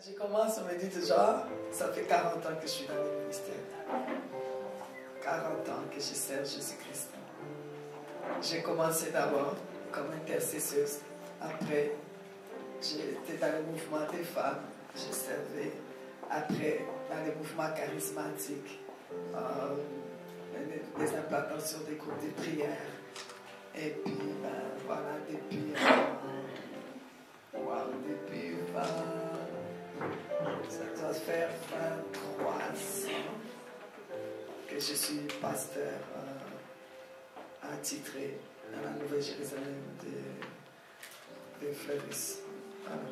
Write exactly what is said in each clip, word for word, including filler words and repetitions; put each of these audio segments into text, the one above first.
J'ai commencé, on me dit déjà, ça fait quarante ans que je suis dans le ministère. quarante ans que je sers Jésus-Christ. J'ai commencé d'abord comme intercesseuse. Après, j'étais dans le mouvement des femmes. J'ai servi. Après, dans les mouvements charismatiques, euh, des implantations des groupes de prière. Et puis, ben, voilà, depuis, euh, wow, depuis vingt, ça doit faire vingt-trois ans que je suis pasteur euh, attitré à la Nouvelle-Jérusalem de, de Fleuris. Voilà.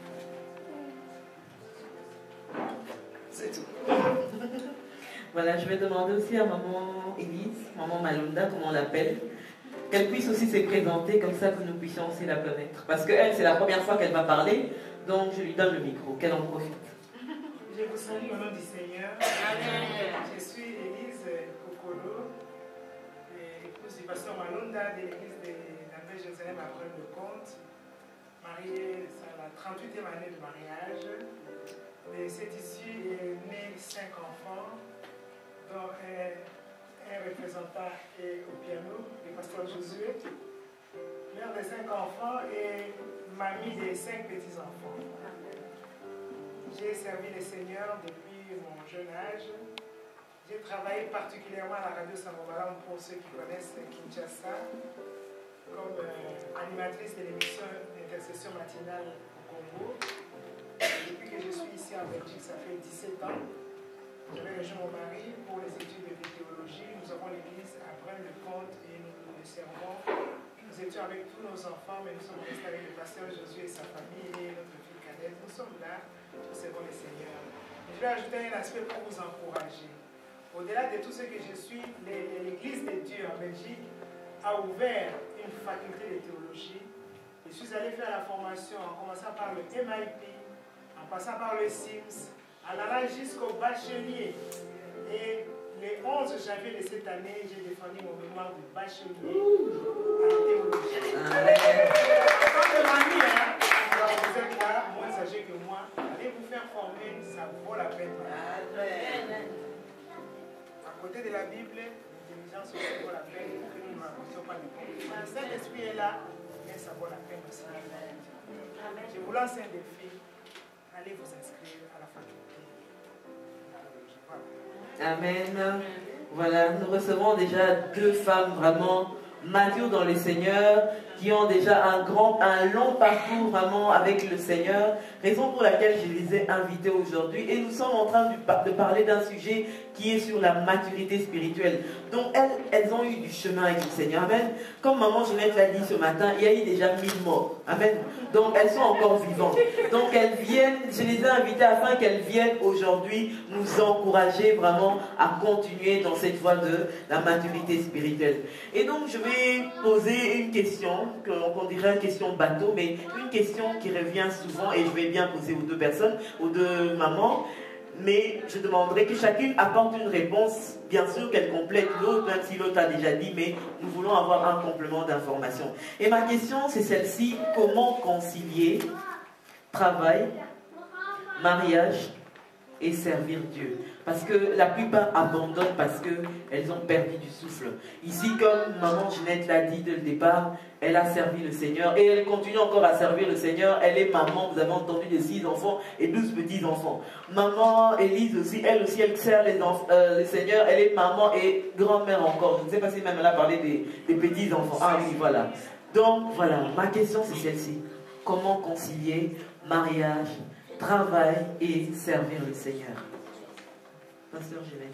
C'est tout. Voilà, je vais demander aussi à maman Élise, maman Malunda, comme on l'appelle, qu'elle puisse aussi se présenter comme ça que nous puissions aussi la connaître. Parce qu'elle, c'est la première fois qu'elle va parler, donc je lui donne le micro, qu'elle en profite. Je vous salue au nom du Seigneur. Amen. Je suis Élise Kokolo, épouse du pasteur Malunda de l'église de la Nouvelle-Jérusalem à Braine-le-Comte, mariée, c'est la trente-huitième année de mariage. De cette issue est né cinq enfants, dont un, un représentant est au piano, le pasteur Josué, mère de cinq enfants et mamie de cinq petits-enfants. J'ai servi le Seigneur depuis mon jeune âge. J'ai travaillé particulièrement à la radio Samobalam pour ceux qui connaissent Kinshasa, comme euh, animatrice de l'émission d'intercession matinale au Congo. Depuis que je suis ici en Belgique, ça fait dix-sept ans. J'avais rejoint mon mari pour les études de théologie. Nous avons l'église à Braine-le-Comte et nous le servons. Nous étions avec tous nos enfants, mais nous sommes restés avec le pasteur Josué et sa famille et notre fille cadette. Nous sommes là, nous servons le Seigneur. Et je vais ajouter un aspect pour vous encourager. Au-delà de tout ce que je suis, l'église de Dieu en Belgique a ouvert une faculté de théologie. Je suis allé faire la formation en commençant par le M I P, en passant par le SIMS, en allant jusqu'au bachelier. Et le onze janvier de cette année, j'ai défendu mon mémoire de bachelier en théologie. Comme de mamie, hein, vous êtes là, moins âgé que moi, allez vous faire former, ça vaut la peine. À côté de la Bible, l'intelligence aussi vaut la peine, que nous ne racontions pas les comptes. Le Saint-Esprit est là, mais ça vaut la peine aussi. Je vous lance un défi. Allez vous inscrire à la faculté. Amen. Voilà, nous recevons déjà deux femmes vraiment matures dans le Seigneur, qui ont déjà un grand, un long parcours vraiment avec le Seigneur, raison pour laquelle je les ai invitées aujourd'hui. Et nous sommes en train de, de parler d'un sujet qui est sur la maturité spirituelle. Donc elles, elles ont eu du chemin avec le Seigneur. Amen. Comme maman Jeannette l'a dit ce matin, il y a eu déjà mille morts. Amen. Donc elles sont encore vivantes. Donc elles viennent, je les ai invitées afin qu'elles viennent aujourd'hui nous encourager vraiment à continuer dans cette voie de la maturité spirituelle. Et donc je vais poser une question, qu'on dirait une question bateau, mais une question qui revient souvent, et je vais bien poser aux deux personnes, aux deux mamans, mais je demanderai que chacune apporte une réponse, bien sûr qu'elle complète l'autre, même si l'autre a déjà dit, mais nous voulons avoir un complément d'information. Et ma question, c'est celle-ci: comment concilier travail, mariage et servir Dieu? Parce que la plupart abandonnent parce qu'elles ont perdu du souffle. Ici, comme maman Jeannette l'a dit dès le départ, elle a servi le Seigneur et elle continue encore à servir le Seigneur. Elle est maman, vous avez entendu, de six enfants et douze petits-enfants. Maman Élise aussi, elle aussi, elle sert les euh, le Seigneur. Elle est maman et grand-mère encore. Je ne sais pas si même elle a parlé des, des petits-enfants. Ah oui, voilà. Donc, voilà, ma question c'est celle-ci. Comment concilier mariage, travail et servir le Seigneur? Pasteur Jeannette.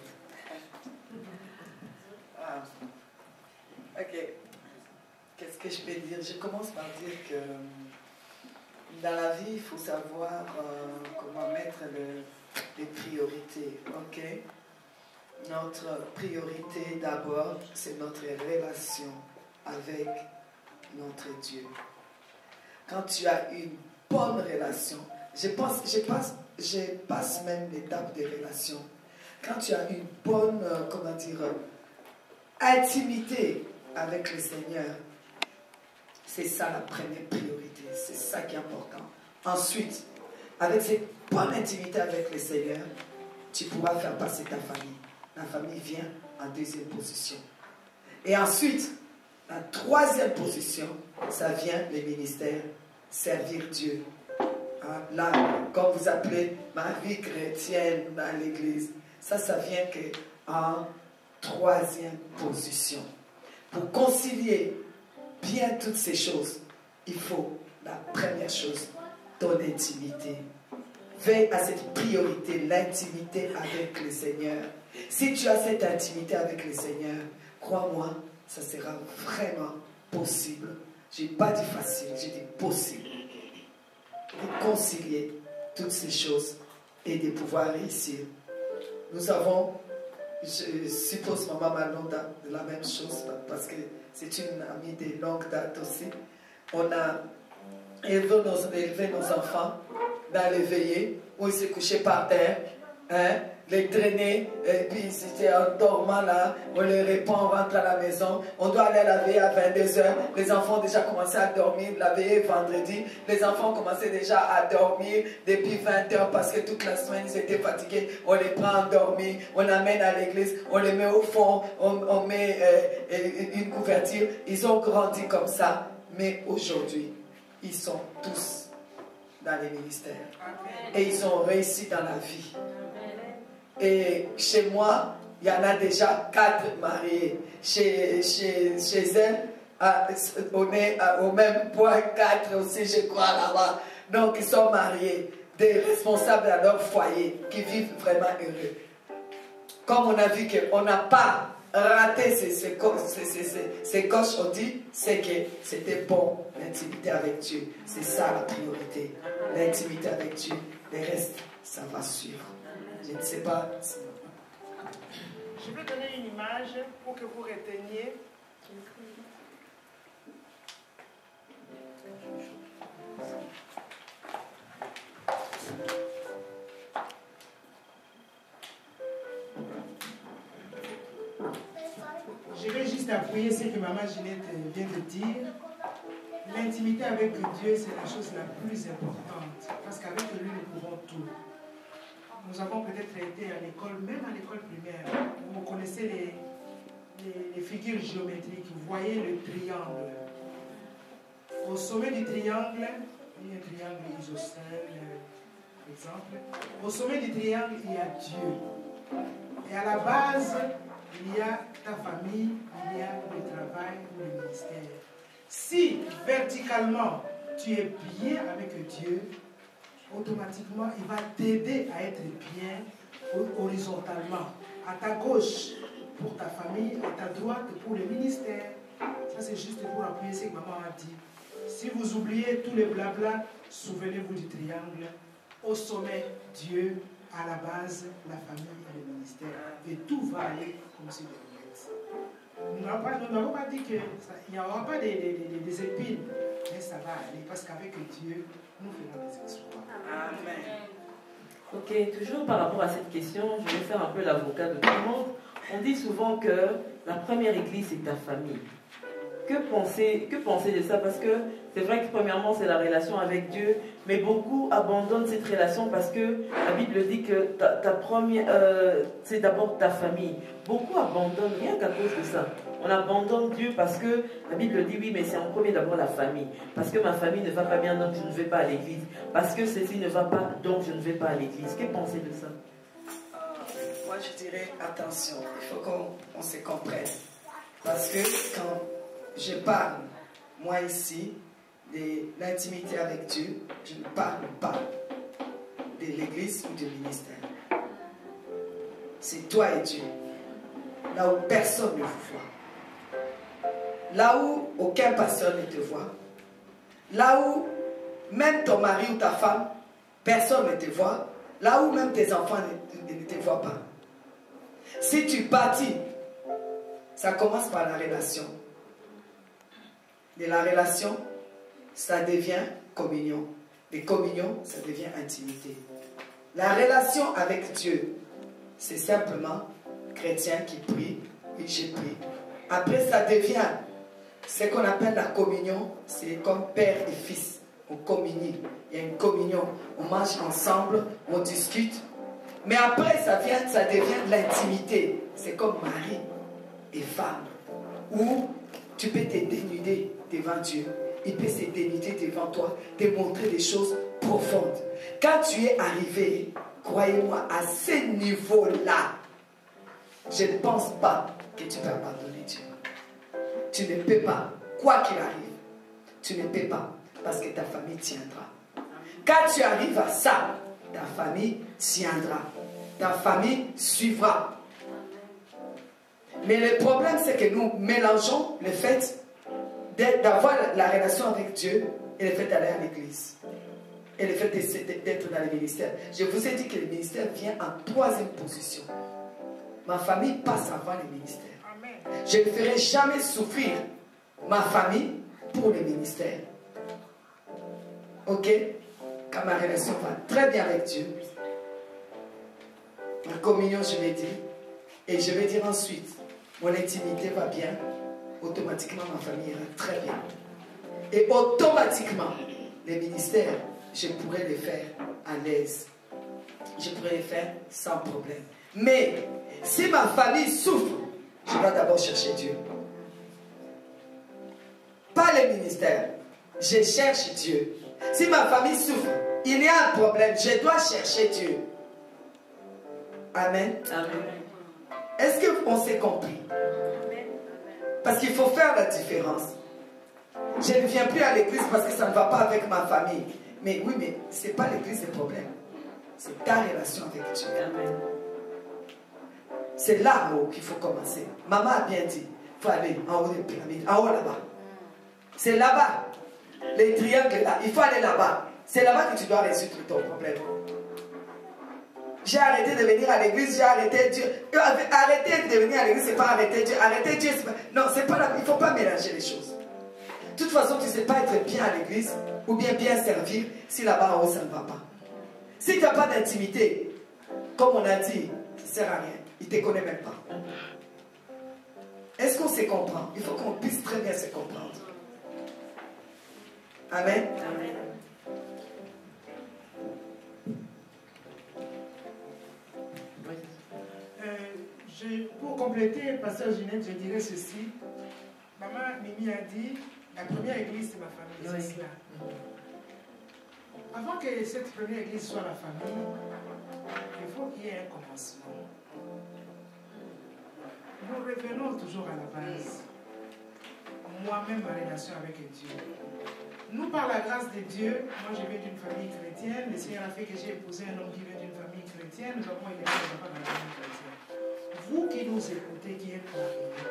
Ah, ok. Qu'est-ce que je peux dire? Je commence par dire que dans la vie, il faut savoir euh, comment mettre le, les priorités. Ok? Notre priorité d'abord, c'est notre relation avec notre Dieu. Quand tu as une bonne relation, je, pense, je, passe, je passe même l'étape des relations. Quand tu as une bonne, euh, comment dire, intimité avec le Seigneur, c'est ça la première priorité, c'est ça qui est important. Ensuite, avec cette bonne intimité avec le Seigneur, tu pourras faire passer ta famille. La famille vient en deuxième position. Et ensuite, la troisième position, ça vient les ministères, servir Dieu. Hein, là, comme vous appelez ma vie chrétienne dans l'église, ça, ça vient qu'en troisième position. Pour concilier bien toutes ces choses, il faut la première chose, ton intimité. Veille à cette priorité, l'intimité avec le Seigneur. Si tu as cette intimité avec le Seigneur, crois-moi, ça sera vraiment possible. Je n'ai pas dit facile, j'ai dit possible. De concilier toutes ces choses et de pouvoir réussir. Nous avons, je suppose maman Malonda, la même chose, parce que c'est une amie de longue date aussi. On a élevé nos, élevé nos enfants dans les veillées, où ils se couchaient par terre, hein, les drainer, et puis ils étaient en dormant là, on les répond, on rentre à la maison, on doit aller à la veillée à vingt-deux heures, les enfants ont déjà commencé à dormir, la veillée vendredi, les enfants commençaient déjà à dormir depuis vingt heures parce que toute la semaine ils étaient fatigués, on les prend endormis, on amène à l'église, on les met au fond, on, on met euh, une couverture, ils ont grandi comme ça, mais aujourd'hui, ils sont tous dans les ministères. Et ils ont réussi dans la vie. Et chez moi, il y en a déjà quatre mariés. Chez, chez, chez elle, on est au même point, quatre aussi, je crois, là-bas. Donc, ils sont mariés, des responsables à leur foyer, qui vivent vraiment heureux. Comme on a vu qu'on n'a pas raté ces, ces, ces, ces, ces coches, on dit, c'est que c'était bon, l'intimité avec Dieu. C'est ça la priorité. L'intimité avec Dieu. Le reste, ça va suivre. Je ne sais pas. Je vais donner une image pour que vous reteniez. Je vais juste appuyer ce que maman Ginette vient de dire. L'intimité avec Dieu, c'est la chose la plus importante. Parce qu'avec lui, nous pouvons tout. Nous avons peut-être été à l'école, même à l'école primaire. Vous connaissez les, les, les figures géométriques. Vous voyez le triangle. Au sommet du triangle, il y a un triangle isocèle, par exemple. Au sommet du triangle, il y a Dieu. Et à la base, il y a ta famille, il y a le travail ou le ministère. Si verticalement tu es bien avec Dieu, automatiquement il va t'aider à être bien horizontalement. À ta gauche pour ta famille, à ta droite pour le ministère. Ça c'est juste pour appuyer ce que maman a dit. Si vous oubliez tous les blabla, souvenez-vous du triangle. Au sommet, Dieu, à la base, la famille et le ministère. Et tout va aller comme si de nous n'avons pas, pas dit qu'il n'y aura pas des, des, des, des épines, mais ça va aller parce qu'avec Dieu, nous faisons des exploits. Amen. Ok, toujours par rapport à cette question, je vais faire un peu l'avocat de tout le monde. On dit souvent que la première église, c'est ta famille. Que penser, que penser de ça? Parce que c'est vrai que premièrement, c'est la relation avec Dieu, mais beaucoup abandonnent cette relation parce que la Bible dit que ta, ta première, euh, c'est d'abord ta famille. Beaucoup abandonnent rien qu'à cause de ça. On abandonne Dieu parce que la Bible dit oui, mais c'est en premier d'abord la famille. Parce que ma famille ne va pas bien, donc je ne vais pas à l'église. Parce que ceci ne va pas, donc je ne vais pas à l'église. Que pensez de ça? euh, Moi, je dirais attention. Il faut qu'on se comprenne. Parce que quand je parle, moi ici, de l'intimité avec Dieu, je ne parle pas de l'église ou du ministère. C'est toi et Dieu. Là où personne ne vous voit. Là où aucun pasteur ne te voit. Là où même ton mari ou ta femme, personne ne te voit. Là où même tes enfants ne, ne te voient pas. Si tu bâtis, ça commence par la relation. De la relation, ça devient communion. De communion, ça devient intimité. La relation avec Dieu, c'est simplement chrétien qui prie, oui j'ai prié. Après, ça devient ce qu'on appelle la communion, c'est comme père et fils. on communie. Il y a une communion. On mange ensemble, on discute. Mais après, ça, vient, ça devient de l'intimité. C'est comme mari et femme. Où tu peux te dénuder devant Dieu. Il peut se dénuder devant toi, te montrer des choses profondes. Quand tu es arrivé, croyez-moi, à ce niveau-là, je ne pense pas que tu peux abandonner Dieu. Tu ne peux pas, quoi qu'il arrive, tu ne peux pas, parce que ta famille tiendra. Quand tu arrives à ça, ta famille tiendra. Ta famille suivra. Mais le problème, c'est que nous mélangeons le fait d'avoir la relation avec Dieu et le fait d'aller à l'église. Et le fait d'être dans le ministère. Je vous ai dit que le ministère vient en troisième position. Ma famille passe avant le ministère. Je ne ferai jamais souffrir ma famille pour le ministère. Ok? Quand ma relation va très bien avec Dieu, ma communion, je l'ai dit, et je vais dire ensuite, mon intimité va bien, automatiquement ma famille ira très bien. Et automatiquement, les ministères, je pourrais les faire à l'aise. Je pourrais les faire sans problème. Mais, si ma famille souffre, je dois d'abord chercher Dieu. Pas le ministère. Je cherche Dieu. Si ma famille souffre, il y a un problème. Je dois chercher Dieu. Amen. Amen. Est-ce qu'on s'est compris? Parce qu'il faut faire la différence. Je ne viens plus à l'église parce que ça ne va pas avec ma famille. Mais oui, mais ce n'est pas l'église le problème. C'est ta relation avec Dieu. Amen. C'est là qu'il faut commencer. Maman a bien dit, il faut aller en haut des pyramides, en haut là-bas. C'est là-bas. Les triangles là, il faut aller là-bas. C'est là-bas que tu dois résoudre ton problème. J'ai arrêté de venir à l'église, j'ai arrêté Dieu. Arrêter de venir à l'église, c'est pas arrêter Dieu. Arrêter Dieu, c'est pas... Non, c'est pas là. Il ne faut pas mélanger les choses. De toute façon, tu ne sais pas être bien à l'église ou bien bien servir si là-bas en haut, ça ne va pas. Si tu n'as pas d'intimité, comme on a dit, ça ne sert à rien. Il ne te connaît même pas. Est-ce qu'on se comprend? Il faut qu'on puisse très bien se comprendre. Amen. Amen. Euh, je, pour compléter, Pasteur Ginette, je dirais ceci. Maman Mimi a dit, la première église, c'est ma famille. C'est cela. Avant que cette première église soit la famille, il faut qu'il y ait un commencement. Nous revenons toujours à la base. Moi-même, ma relation avec Dieu. Nous, par la grâce de Dieu, moi je viens d'une famille chrétienne. Le Seigneur a fait que j'ai épousé un homme qui vient d'une famille chrétienne. Nous avons élevé les enfants dans la famille chrétienne. Vous qui nous écoutez, qui êtes mariés,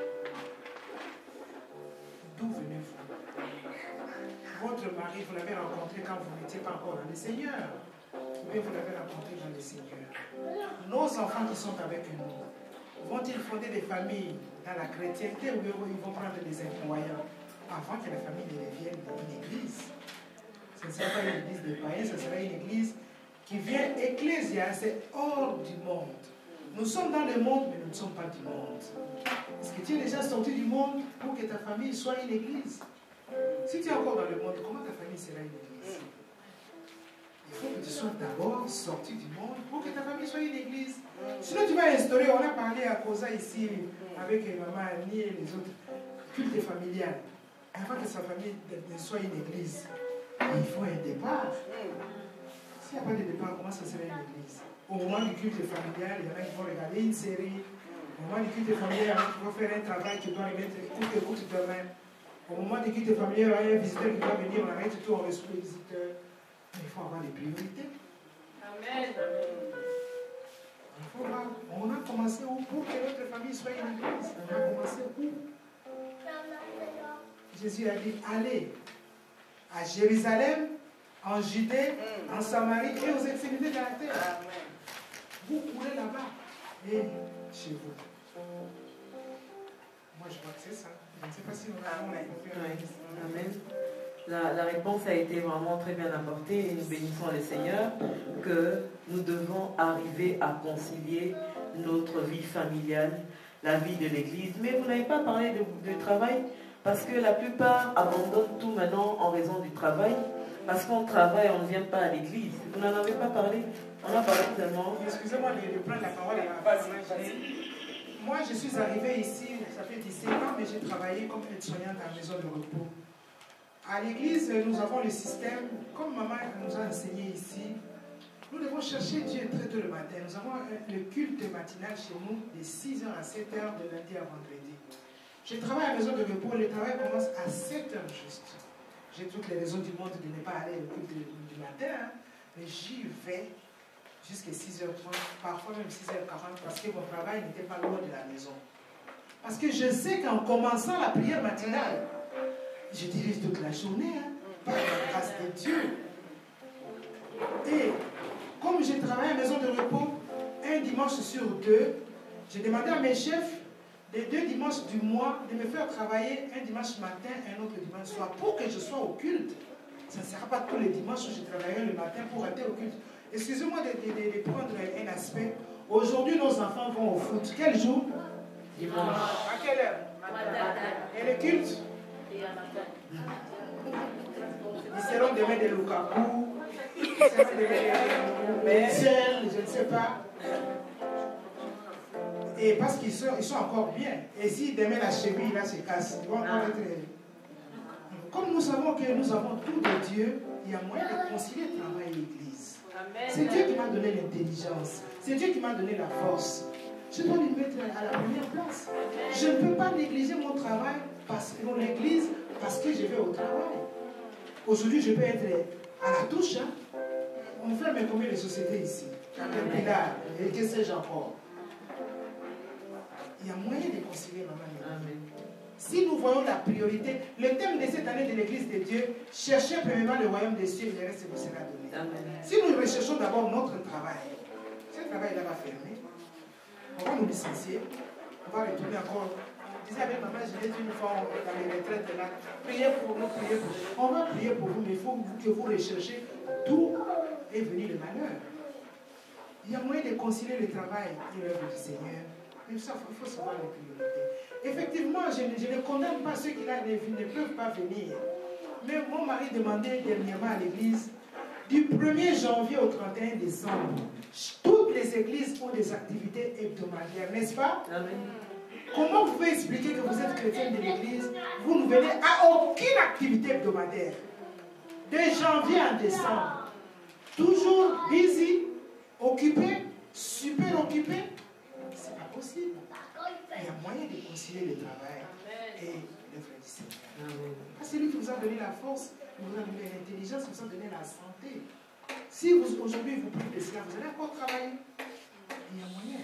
d'où venez-vous? Votre mari, vous l'avez rencontré quand vous n'étiez pas encore dans le Seigneur. Ou bien vous l'avez rencontré dans le Seigneur. Nos enfants qui sont avec nous, vont-ils fonder des familles dans la chrétienté ou ils vont prendre des incroyants avant que la famille devienne une église? Ce ne sera pas une église des païens, ce sera une église qui vient ecclésia, c'est hors du monde. Nous sommes dans le monde, mais nous ne sommes pas du monde. Est-ce que tu es déjà sorti du monde pour que ta famille soit une église? Si tu es encore dans le monde, comment ta famille sera une église? Il faut que tu sois d'abord sorti du monde pour que ta famille soit une église. Sinon tu vas instaurer, on a parlé à Kosa ici avec maman Annie et les autres, culte familial. Avant que sa famille ne soit une église, il faut un départ. S'il n'y a pas de départ, comment ça sera une église? Au moment du culte familial, il y en a qui vont regarder une série. Au moment du culte familial, il y en a qui vont faire un travail qui doit remettre écoute, écoute demain. Au moment du culte familial, il y a un visiteur qui doit venir, on arrête tout, on reçoit le visiteur. Il faut avoir des priorités. Amen. Il faut voir, on a commencé où pour que notre famille soit une église? On a commencé où? Jésus a dit, allez à Jérusalem, en Judée, en Samarie et aux extrémités de la terre. Amen. Vous courez là-bas et chez vous. Moi, je crois que c'est ça. Je ne sais pas si nous avons la confiance. Amen. La, la réponse a été vraiment très bien apportée et nous bénissons le Seigneur que nous devons arriver à concilier notre vie familiale, la vie de l'Église. Mais vous n'avez pas parlé de, de travail parce que la plupart abandonnent tout maintenant en raison du travail. Parce qu'on travaille, on ne vient pas à l'église. Vous n'en avez pas parlé? On a parlé tellement. Excusez-moi de, de prendre la parole à la base. Moi, je suis arrivée ici, ça fait dix-sept ans, mais j'ai travaillé comme aide-soignante à la maison de repos. À l'église, nous avons le système, comme maman nous a enseigné ici, nous devons chercher Dieu très tôt le matin. Nous avons le culte matinal chez nous de six heures à sept heures de lundi à vendredi. Je travaille à la maison de repos, le travail commence à sept heures juste. J'ai toutes les raisons du monde de ne pas aller au culte du matin, hein, mais j'y vais jusqu'à six heures trente, parfois même six heures quarante, parce que mon travail n'était pas loin de la maison. Parce que je sais qu'en commençant la prière matinale, je dirige toute la journée, hein, par la grâce de Dieu. Et comme j'ai travaillé à la maison de repos un dimanche sur deux, j'ai demandé à mes chefs, les deux dimanches du mois, de me faire travailler un dimanche matin et un autre dimanche soir, pour que je sois au culte. Ça ne sera pas tous les dimanches où je travaillerai le matin pour être au culte. Excusez-moi de, de, de, de prendre un aspect. Aujourd'hui, nos enfants vont au foot. Quel jour? Dimanche. À quelle heure? Et le culte? Ils seront demain de Lukaku, ils seront demain de Menzel, je ne sais pas. Et parce qu'ils sont, ils sont encore bien. Et si demain la cheville là se casse, ils vont encore être... Comme nous savons que nous avons tout de Dieu, il y a moyen de concilier le travail et l'église. C'est Dieu qui m'a donné l'intelligence. C'est Dieu qui m'a donné la force. Je dois lui mettre à la première place. Je ne peux pas négliger mon travail parce que dans l'église parce que je vais au travail. Aujourd'hui, je peux être à la touche. Hein. On fait mais combien de sociétés ici? Un pilar. Et que sais-je encore? Il y a moyen de concilier, maman. Amen. Si nous voyons la priorité, le thème de cette année de l'Église de Dieu, cherchez premièrement le royaume des cieux et le reste vous sera donné. Amen. Si nous recherchons d'abord notre travail, ce travail-là va fermer, on va nous licencier, on va retourner encore. Je disais avec maman, je l'ai dit une fois dans les retraites là, priez pour nous, priez pour nous. On va prier pour vous, mais il faut que vous recherchez d'où est venu le malheur. Il y a moyen de concilier le travail et l'œuvre du Seigneur. Mais ça, il faut savoir les priorités. Effectivement, je ne, je ne condamne pas ceux qui là ne, ne peuvent pas venir. Mais mon mari demandait dernièrement à l'église, du premier janvier au trente et un décembre, toutes les églises ont des activités hebdomadaires, n'est-ce pas? Amen. Comment vous pouvez expliquer que vous êtes chrétien de l'église, vous ne venez à aucune activité hebdomadaire? De janvier à décembre, toujours busy, occupé, super occupé. C'est pas possible. Il y a moyen de concilier le travail et l'œuvre du Seigneur. C'est lui qui vous a donné la force, il vous a donné l'intelligence, il vous a donné la santé. Si aujourd'hui vous priez de cela, vous allez encore travailler. Il y a moyen.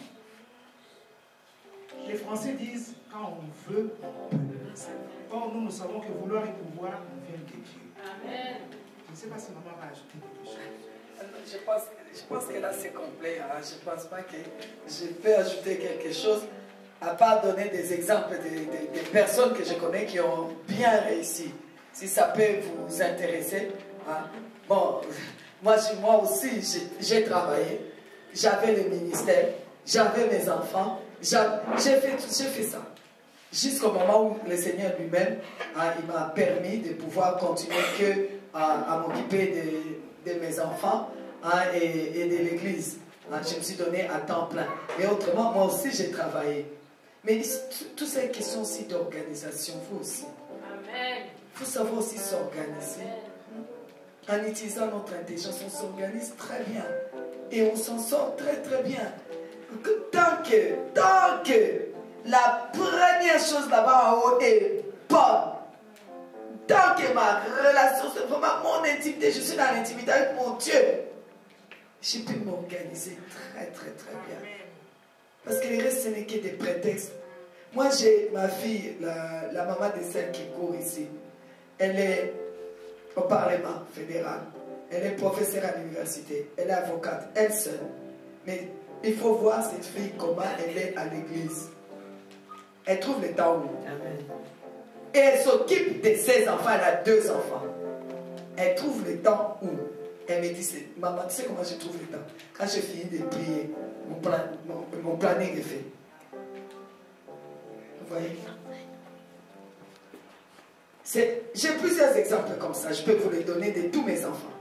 Les Français disent, quand on veut, on peut. Or, nous, nous savons que vouloir et pouvoir nous viennent de Dieu. Amen. Je ne sais pas si maman va ajouter quelque chose. Je pense, je pense que là c'est complet. Hein. Je ne pense pas que je peux ajouter quelque chose, à part donner des exemples de, de, de personnes que je connais qui ont bien réussi. Si ça peut vous intéresser. Hein. Bon, moi, moi aussi, j'ai travaillé. J'avais le ministère, j'avais mes enfants. J'ai fait, fait ça. Jusqu'au moment où le Seigneur lui-même, hein, il m'a permis de pouvoir continuer que, à, à m'occuper de, de mes enfants. Hein, et, et de l'église. Hein, je me suis donné à temps plein. Mais autrement, moi aussi, j'ai travaillé. Mais toutes ces questions aussi d'organisation, vous aussi. Il faut savoir aussi s'organiser. En utilisant notre intelligence, on s'organise très bien. Et on s'en sort très très bien. Tant que, tant que la première chose là-bas en haut est bonne, tant que ma relation, c'est vraiment mon intimité, je suis dans l'intimité avec mon Dieu, je peux m'organiser très très très bien. Parce que le reste, ce n'est que des prétextes. Moi, j'ai ma fille, la, la maman de celle qui court ici. Elle est au Parlement fédéral. Elle est professeure à l'université. Elle est avocate, elle seule. Mais il faut voir cette fille, comment elle est à l'église. Elle trouve le temps où. Amen. Et elle s'occupe de ses enfants. Elle a deux enfants. Elle trouve le temps où. Elle me dit, maman, tu sais comment je trouve le temps? Quand je finis de prier, mon, plan, mon, mon planning est fait. Vous voyez? J'ai plusieurs exemples comme ça, je peux vous les donner de tous mes enfants.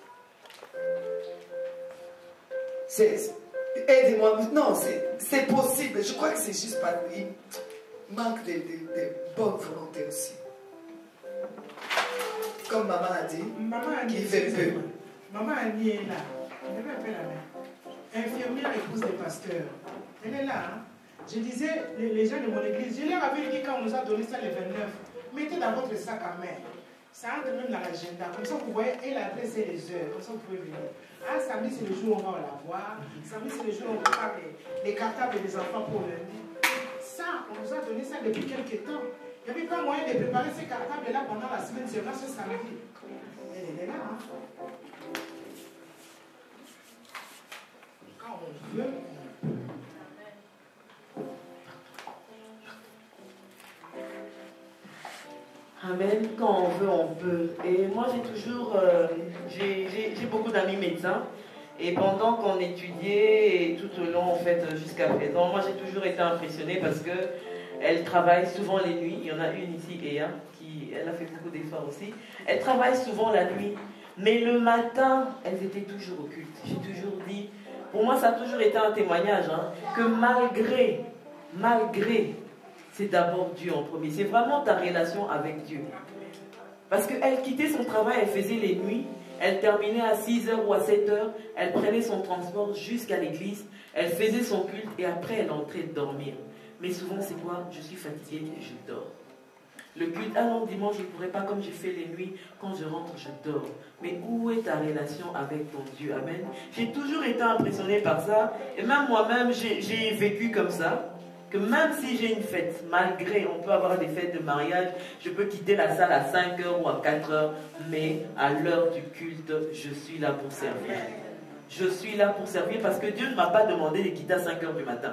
Aidez-moi, non, c'est possible, je crois que c'est juste pas... Il manque de, de, de bonne volonté aussi. Comme maman a dit, maman a qui fait peu. Maman Annie est là, elle avait un peu la main. Infirmière, épouse des pasteurs. Elle est là, hein. Je disais, les, les gens de mon église, je leur avais dit quand on nous a donné ça le vingt-neuf, mettez dans votre sac à main. Ça entre même dans l'agenda. Comme ça, vous voyez, et l'adresse et les heures. Comme ça, vous pouvez venir. Ah, samedi, c'est le jour où on va la voir. Samedi, c'est le jour où on prépare les, les cartables des enfants pour lundi. Ça, on nous a donné ça depuis quelques temps. Il n'y avait pas moyen de préparer ces cartables-là pendant la semaine, c'est vrai, ce samedi. Elle est là, hein. Quand on veut, on peut. Amen. Quand on veut, on peut. Et moi, j'ai toujours, euh, j'ai beaucoup d'amis médecins. Et pendant qu'on étudiait, et tout au long, en fait, jusqu'à présent, moi, j'ai toujours été impressionnée parce que elle travaille souvent les nuits. Il y en a une ici, Ea, qui, elle a fait beaucoup d'efforts aussi. Elle travaille souvent la nuit. Mais le matin, elles étaient toujours occultes. J'ai toujours dit, pour moi, ça a toujours été un témoignage, hein, que malgré, malgré, c'est d'abord Dieu en premier. C'est vraiment ta relation avec Dieu. Parce qu'elle quittait son travail, elle faisait les nuits, elle terminait à six heures ou à sept heures, elle prenait son transport jusqu'à l'église, elle faisait son culte et après elle entrait dormir. Mais souvent c'est quoi? Je suis fatiguée et je dors. Le culte, ah non, dimanche je ne pourrais pas, comme j'ai fait les nuits, quand je rentre je dors. Mais où est ta relation avec ton Dieu? Amen. J'ai toujours été impressionnée par ça et même moi-même j'ai vécu comme ça. Que même si j'ai une fête, malgré, on peut avoir des fêtes de mariage, je peux quitter la salle à cinq heures ou à quatre heures, mais à l'heure du culte, je suis là pour servir. Je suis là pour servir parce que Dieu ne m'a pas demandé de quitter à cinq heures du matin.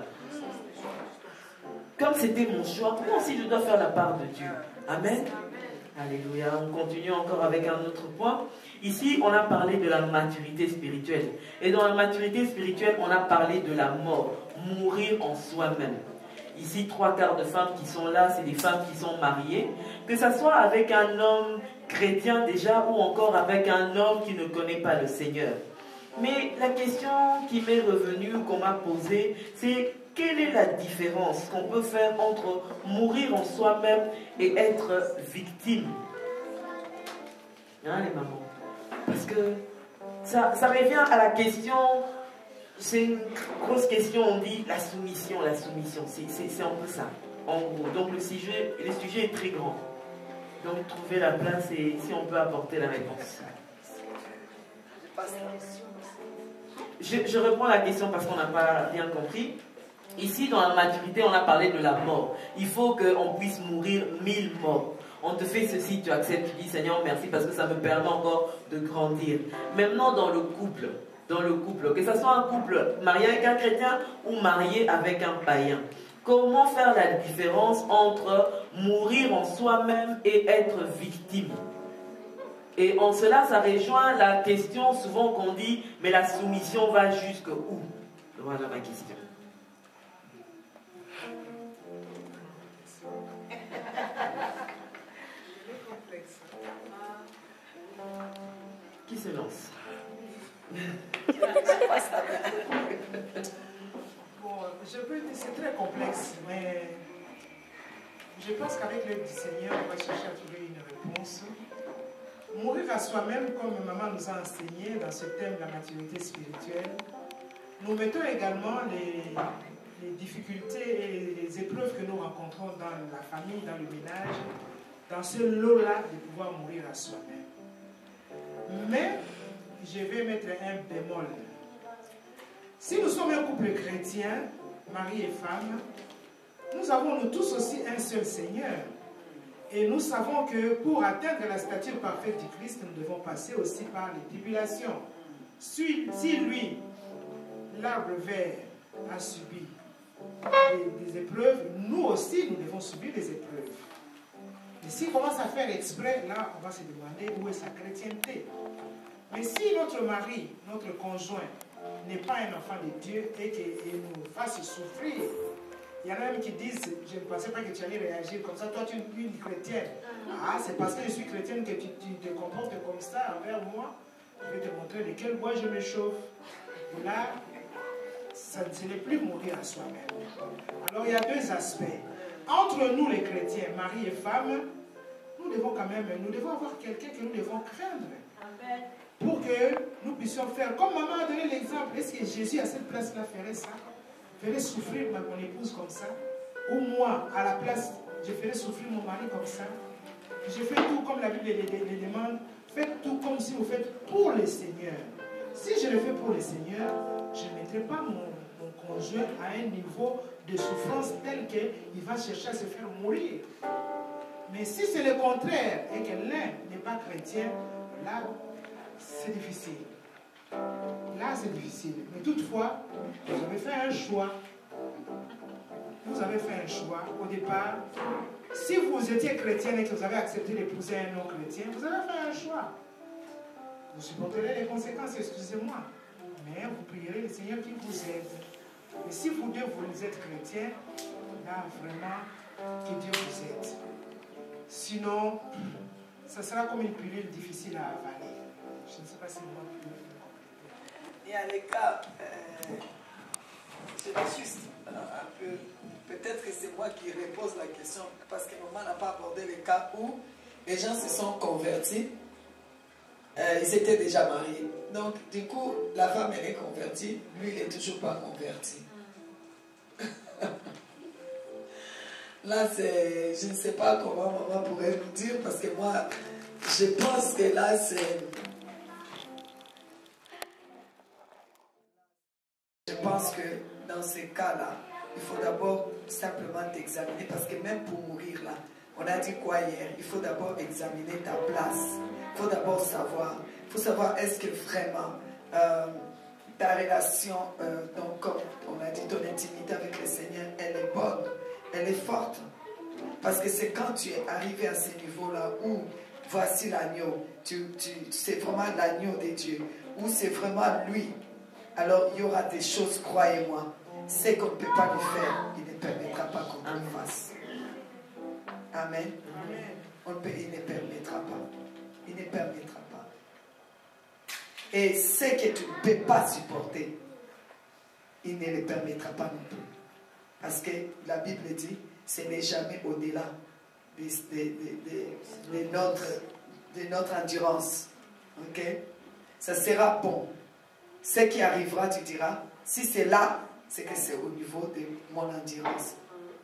Comme c'était mon choix, moi aussi je dois faire la part de Dieu. Amen. Alléluia. On continue encore avec un autre point. Ici, on a parlé de la maturité spirituelle. Et dans la maturité spirituelle, on a parlé de la mort. Mourir en soi-même. Ici, trois quarts de femmes qui sont là, c'est des femmes qui sont mariées. Que ce soit avec un homme chrétien déjà ou encore avec un homme qui ne connaît pas le Seigneur. Mais la question qui m'est revenue ou qu'on m'a posée, c'est quelle est la différence qu'on peut faire entre mourir en soi-même et être victime? Hein, les mamans? Parce que ça, ça revient à la question... C'est une grosse question, on dit la soumission, la soumission, c'est un peu ça, en gros. Donc le sujet, le sujet est très grand. Donc trouver la place et si on peut apporter la réponse. Je, je reprends la question parce qu'on n'a pas bien compris. Ici, dans la maturité, on a parlé de la mort. Il faut qu'on puisse mourir mille morts. On te fait ceci, tu acceptes, tu dis Seigneur merci parce que ça me permet encore de grandir. Maintenant, dans le couple, dans le couple, que ce soit un couple marié avec un chrétien ou marié avec un païen. Comment faire la différence entre mourir en soi-même et être victime? Et en cela, ça rejoint la question souvent qu'on dit, mais la soumission va jusqu'où? Voilà ma question. Qui se lance? Bon, je peux dire c'est très complexe, mais je pense qu'avec l'aide du Seigneur, on va chercher à trouver une réponse. Mourir à soi-même, comme maman nous a enseigné dans ce thème de la maturité spirituelle, nous mettons également les, les difficultés et les épreuves que nous rencontrons dans la famille, dans le ménage, dans ce lot-là de pouvoir mourir à soi-même. Mais je vais mettre un bémol. Si nous sommes un couple chrétien, mari et femme, nous avons nous tous aussi un seul Seigneur. Et nous savons que pour atteindre la stature parfaite du Christ, nous devons passer aussi par les tribulations. Si, si lui, l'arbre vert, a subi des, des épreuves, nous aussi, nous devons subir des épreuves. Et s'il commence à faire exprès, là, on va se demander où est sa chrétienté. Mais si notre mari, notre conjoint, n'est pas un enfant de Dieu et qu'il nous fasse souffrir, Il y en a même qui disent, je ne pensais pas que tu allais réagir comme ça, toi tu es une chrétienne. Ah, c'est parce que je suis chrétienne que tu, tu te comportes comme ça envers moi. Je vais te montrer de quel bois je me chauffe. Et là, ça, ce n'est plus mourir à soi-même. Alors il y a deux aspects. Entre nous les chrétiens, mari et femme, nous devons quand même, nous devons avoir quelqu'un que nous devons craindre. Pour que nous puissions faire, comme maman a donné l'exemple, est-ce que Jésus à cette place-là ferait ça? Ferait souffrir mon épouse comme ça? Ou moi, à la place, je ferais souffrir mon mari comme ça? Je fais tout comme la Bible les demande. Faites tout comme si vous faites pour le Seigneur. Si je le fais pour le Seigneur, je ne mettrai pas mon, mon conjoint à un niveau de souffrance tel qu'il va chercher à se faire mourir. Mais si c'est le contraire et que l'un n'est pas chrétien, là, c'est difficile. Là, c'est difficile. Mais toutefois, vous avez fait un choix. Vous avez fait un choix au départ. Si vous étiez chrétienne et que vous avez accepté d'épouser un non-chrétien, vous avez fait un choix. Vous supporterez les conséquences, excusez-moi. Mais vous prierez le Seigneur qui vous aide. Et si vous deux, vous êtes chrétiens, là, vraiment, que Dieu vous aide. Sinon, ça sera comme une pilule difficile à avaler. Je ne sais pas si moi je peux compléter. Il y a les cas, euh, je vais juste euh, un peu, peut-être que c'est moi qui repose la question, parce que maman n'a pas abordé les cas où les gens se sont convertis, euh, ils étaient déjà mariés. Donc, du coup, la femme, elle est convertie, lui, il n'est toujours pas converti. Là, c'est, je ne sais pas comment maman pourrait nous dire, parce que moi, je pense que là, c'est... Je pense que dans ces cas-là, il faut d'abord simplement t'examiner, parce que même pour mourir là, on a dit quoi hier? Il faut d'abord examiner ta place. Il faut d'abord savoir. Il faut savoir est-ce que vraiment euh, ta relation, euh, donc comme on a dit, ton intimité avec le Seigneur, elle est bonne, elle est forte. Parce que c'est quand tu es arrivé à ce niveau-là où voici l'agneau, tu, tu, c'est vraiment l'agneau de Dieu, où c'est vraiment lui. Alors il y aura des choses, croyez-moi, ce qu'on ne peut pas lui faire, il ne permettra pas qu'on le fasse. Amen. Amen. On peut, il ne permettra pas. Il ne permettra pas. Et ce que tu ne peux pas supporter, il ne le permettra pas non plus. Parce que la Bible dit, ce n'est jamais au-delà de, de, de, de, de, notre, de notre endurance. Ok? Ça sera bon. Ce qui arrivera, tu diras, si c'est là, c'est que c'est au niveau de mon endurance.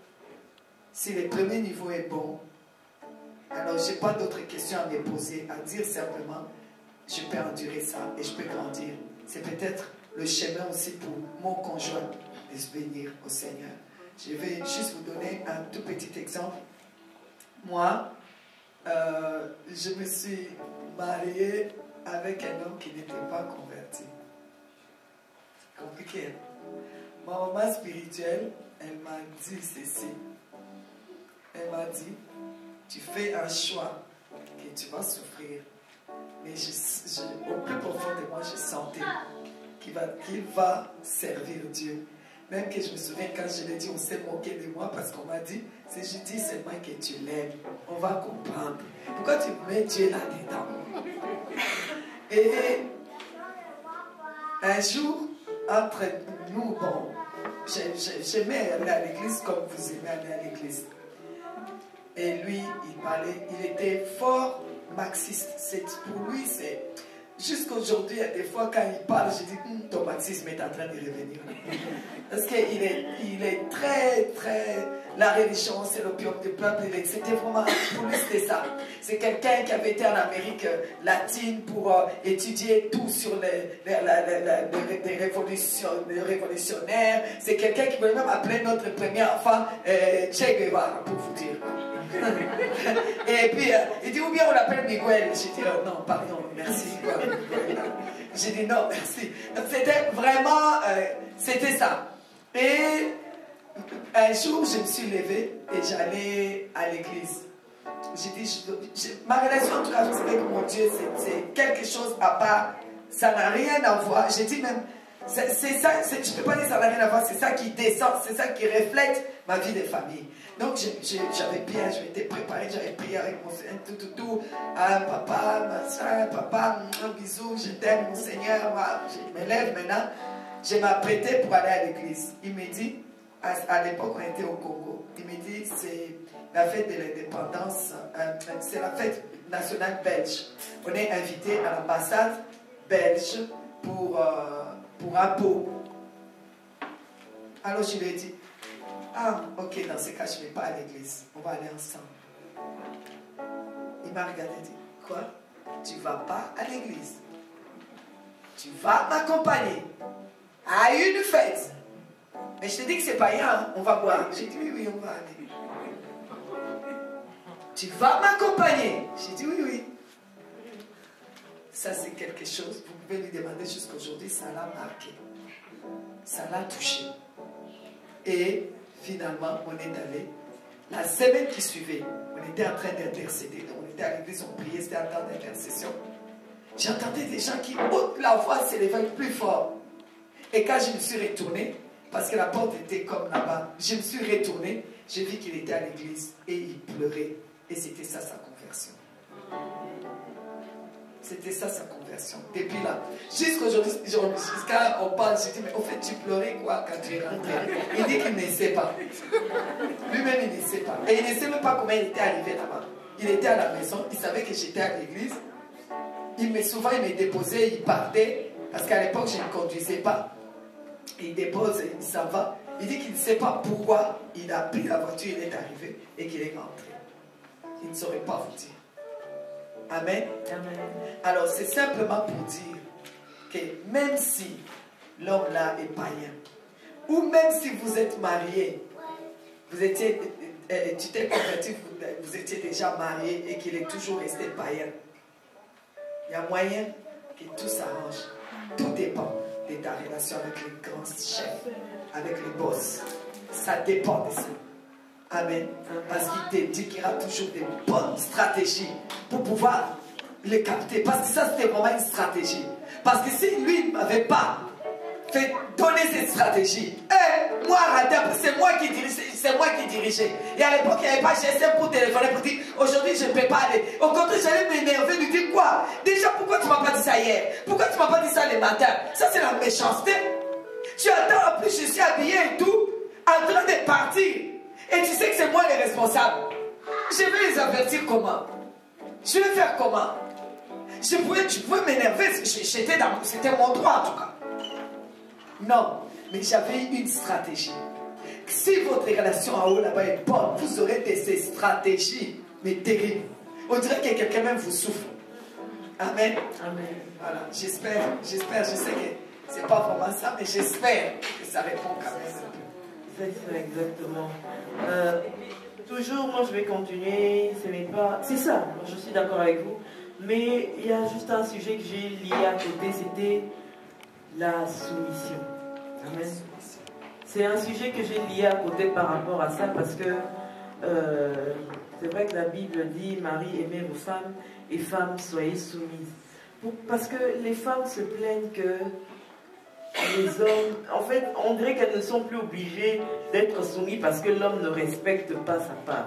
Si le premier niveau est bon, alors je n'ai pas d'autres questions à me poser, à dire simplement, je peux endurer ça et je peux grandir. C'est peut-être le chemin aussi pour mon conjoint de se venir au Seigneur. Je vais juste vous donner un tout petit exemple. Moi, euh, je me suis mariée avec un homme qui n'était pas converti. C'est compliqué. Ma maman spirituelle, elle m'a dit ceci. Elle m'a dit, tu fais un choix que tu vas souffrir. Mais je, je, au plus profond de moi, je sentais qu'il va, qu'il va servir Dieu. Même que je me souviens quand je l'ai dit, on s'est moqué de moi parce qu'on m'a dit, si je dis seulement que tu l'aimes, on va comprendre. Pourquoi tu mets Dieu là-dedans? Et un jour, entre nous, bon, j'aimais aller à l'église comme vous aimez aller à l'église. Et lui, il parlait, il était fort marxiste. Pour lui, c'est... Jusqu'aujourd'hui, des fois, quand il parle, je dis, hm, ton marxisme est en train de revenir. Parce qu'il est, il est très, très... La religion, c'est l'opium du peuple. C'était vraiment... Pour lui, c'était ça. C'est quelqu'un qui avait été en Amérique latine pour euh, étudier tout sur les, les, la, la, la, les, les, révolutions, les révolutionnaires. C'est quelqu'un qui voulait même appeler notre premier enfant euh, Che Guevara, pour vous dire. Et puis, euh, il dit, ou bien on l'appelle Miguel. J'ai dit, oh, non, pardon, merci. J'ai dit, non, merci. Donc, c'était vraiment, euh, c'était ça. Et un jour, je me suis levée et j'allais à l'église. J'ai dit, je, je, ma relation en tout cas avec mon Dieu, c'est quelque chose à part. Ça n'a rien à voir. J'ai dit même, C'est ça, je ne peux pas dire que ça n'a rien à voir, c'est ça qui descend, c'est ça qui reflète ma vie de famille. Donc j'avais bien, je m'étais préparé, j'avais prié avec mon Seigneur, tout, tout, tout. Ah, papa, ma soeur, papa, un bisou, je t'aime, mon Seigneur. Moi, je me lève maintenant, je m'apprêtais pour aller à l'église. Il me dit, à, à l'époque on était au Congo, il me dit, c'est la fête de l'indépendance, euh, c'est la fête nationale belge. On est invité à l'ambassade belge pour, euh, pour un pot. Alors je lui ai dit, ah, ok, dans ce cas, je ne vais pas à l'église. On va aller ensemble. Il m'a regardé et dit, quoi? Tu ne vas pas à l'église? Tu vas m'accompagner à une fête. Mais je te dis que c'est pas rien, hein? On va boire. J'ai dit, oui, oui, on va aller. Tu vas m'accompagner? J'ai dit, oui, oui. Ça, c'est quelque chose, vous pouvez lui demander jusqu'aujourd'hui, ça l'a marqué. Ça l'a touché. Et finalement, on est allé. La semaine qui suivait, on était en train d'intercéder. On était à l'église, on priait, c'était un temps d'intercession. J'entendais des gens qui, haute la voix, s'élevaient plus fort. Et quand je me suis retournée, parce que la porte était comme là-bas, je me suis retournée, j'ai vu qu'il était à l'église et il pleurait. Et c'était ça sa conversion. C'était ça sa conversion. Depuis là, jusqu'aujourd'hui, jusqu'à on parle, je dis, mais au fait, tu pleurais quoi quand tu es rentré? Il dit qu'il ne sait pas. Lui-même, il ne sait pas. Et il ne sait même pas comment il était arrivé là-bas. Il était à la maison, il savait que j'étais à l'église. Il me, souvent, il me déposait, il partait, parce qu'à l'époque, je ne conduisais pas. Il dépose, il s'en va. Il dit qu'il ne sait pas pourquoi il a pris la voiture, il est arrivé et qu'il est rentré. Il ne saurait pas vous dire. Amen. Amen. Alors, c'est simplement pour dire que même si l'homme là est païen, ou même si vous êtes marié, vous étiez, tu t'es converti, vous, vous étiez déjà marié et qu'il est toujours resté païen, il y a moyen que tout s'arrange. Tout dépend de ta relation avec les grands chefs, avec les boss. Ça dépend de ça. Amen. Parce qu'il te dit qu'il y aura toujours des bonnes stratégies pour pouvoir les capter. Parce que ça, c'était vraiment une stratégie. Parce que si lui ne m'avait pas fait donner cette stratégie, eh, moi, c'est moi qui dirigeais. C'est moi qui dirigeais. Et à l'époque, il n'y avait pas G S M pour téléphoner pour dire aujourd'hui, je ne peux pas aller. Au contraire, j'allais m'énerver, lui dire quoi? Déjà, pourquoi tu ne m'as pas dit ça hier? Pourquoi tu ne m'as pas dit ça le matin? Ça, c'est la méchanceté. Tu attends, en plus, je suis habillé et tout, en train de partir. Et tu sais que c'est moi le responsable. Je vais les avertir comment? Je vais faire comment? Je pouvais, tu pouvais m'énerver, c'était mon droit en tout cas. Non, mais j'avais une stratégie. Si votre relation en haut là-bas est bonne, vous aurez de ces stratégies, mais terribles. On dirait que quelqu'un même vous souffle. Amen. Amen. Voilà, j'espère, j'espère, je sais que c'est pas vraiment ça, mais j'espère que ça répond quand même un peu. C'est ça, exactement. Euh, toujours, moi je vais continuer, ce n'est pas... C'est ça, je suis d'accord avec vous. Mais il y a juste un sujet que j'ai lié à côté, c'était la soumission. Amen. C'est un sujet que j'ai lié à côté par rapport à ça parce que euh, c'est vrai que la Bible dit Marie, aimez vos femmes et femmes, soyez soumises. Pour, parce que les femmes se plaignent que les hommes, en fait, on dirait qu'elles ne sont plus obligées d'être soumises parce que l'homme ne respecte pas sa part.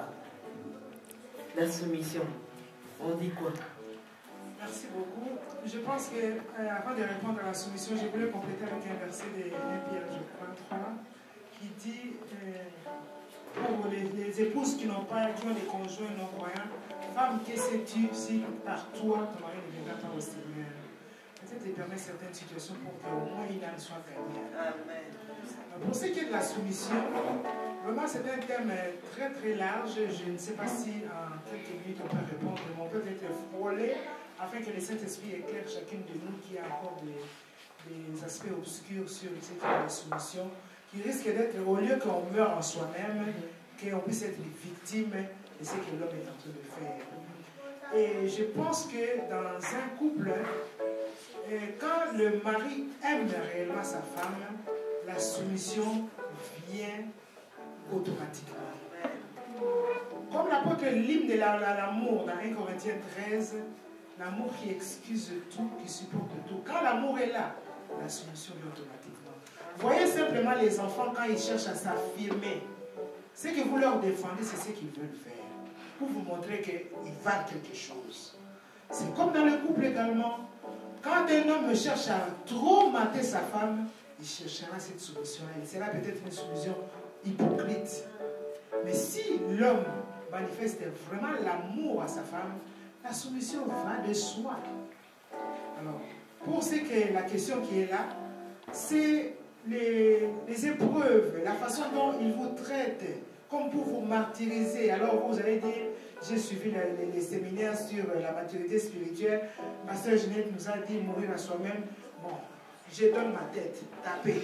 La soumission, on dit quoi? Merci beaucoup. Je pense que, euh, avant de répondre à la soumission, je voulais compléter avec un verset de premier Pierre, je crois, trois, qui dit euh, pour les, les épouses qui n'ont pas, qui ont des conjoints non-croyants, femme, que sais-tu si par toi ton mari ne viendra pas au Seigneur? Peut-être il permet certaines situations pour qu'au moins il en soit gagné. Amen. Pour ce qui est de la soumission, vraiment c'est un thème très très large. Je ne sais pas si en quelques minutes on peut répondre, mais on peut peut-être frôler afin que le Saint-Esprit éclaire chacune de nous qui a encore des, des aspects obscurs sur ce qui est la soumission, qui risque d'être, au lieu qu'on meure en soi-même, qu'on puisse être victime de ce que l'homme est en train de faire. Et je pense que dans un couple, quand le mari aime réellement sa femme, la soumission vient automatiquement. Comme l'apôtre l'hymne de l'amour dans un Corinthiens treize, l'amour qui excuse tout, qui supporte tout. Quand l'amour est là, la soumission vient automatiquement. Voyez simplement les enfants quand ils cherchent à s'affirmer. Ce que vous leur défendez, c'est ce qu'ils veulent faire. Pour vous montrer qu'ils valent quelque chose. C'est comme dans le couple également. Quand un homme cherche à trop mater sa femme, il cherchera cette soumission-là. Il sera peut-être une soumission hypocrite. Mais si l'homme manifeste vraiment l'amour à sa femme, la soumission va de soi. Alors, pour ce que la question qui est là, c'est les, les épreuves, la façon dont ils vous traitent, comme pour vous martyriser. Alors vous allez dire, j'ai suivi les, les, les séminaires sur la maturité spirituelle. Ma sœur Ginette nous a dit mourir à soi-même. Bon, je donne ma tête, tapez.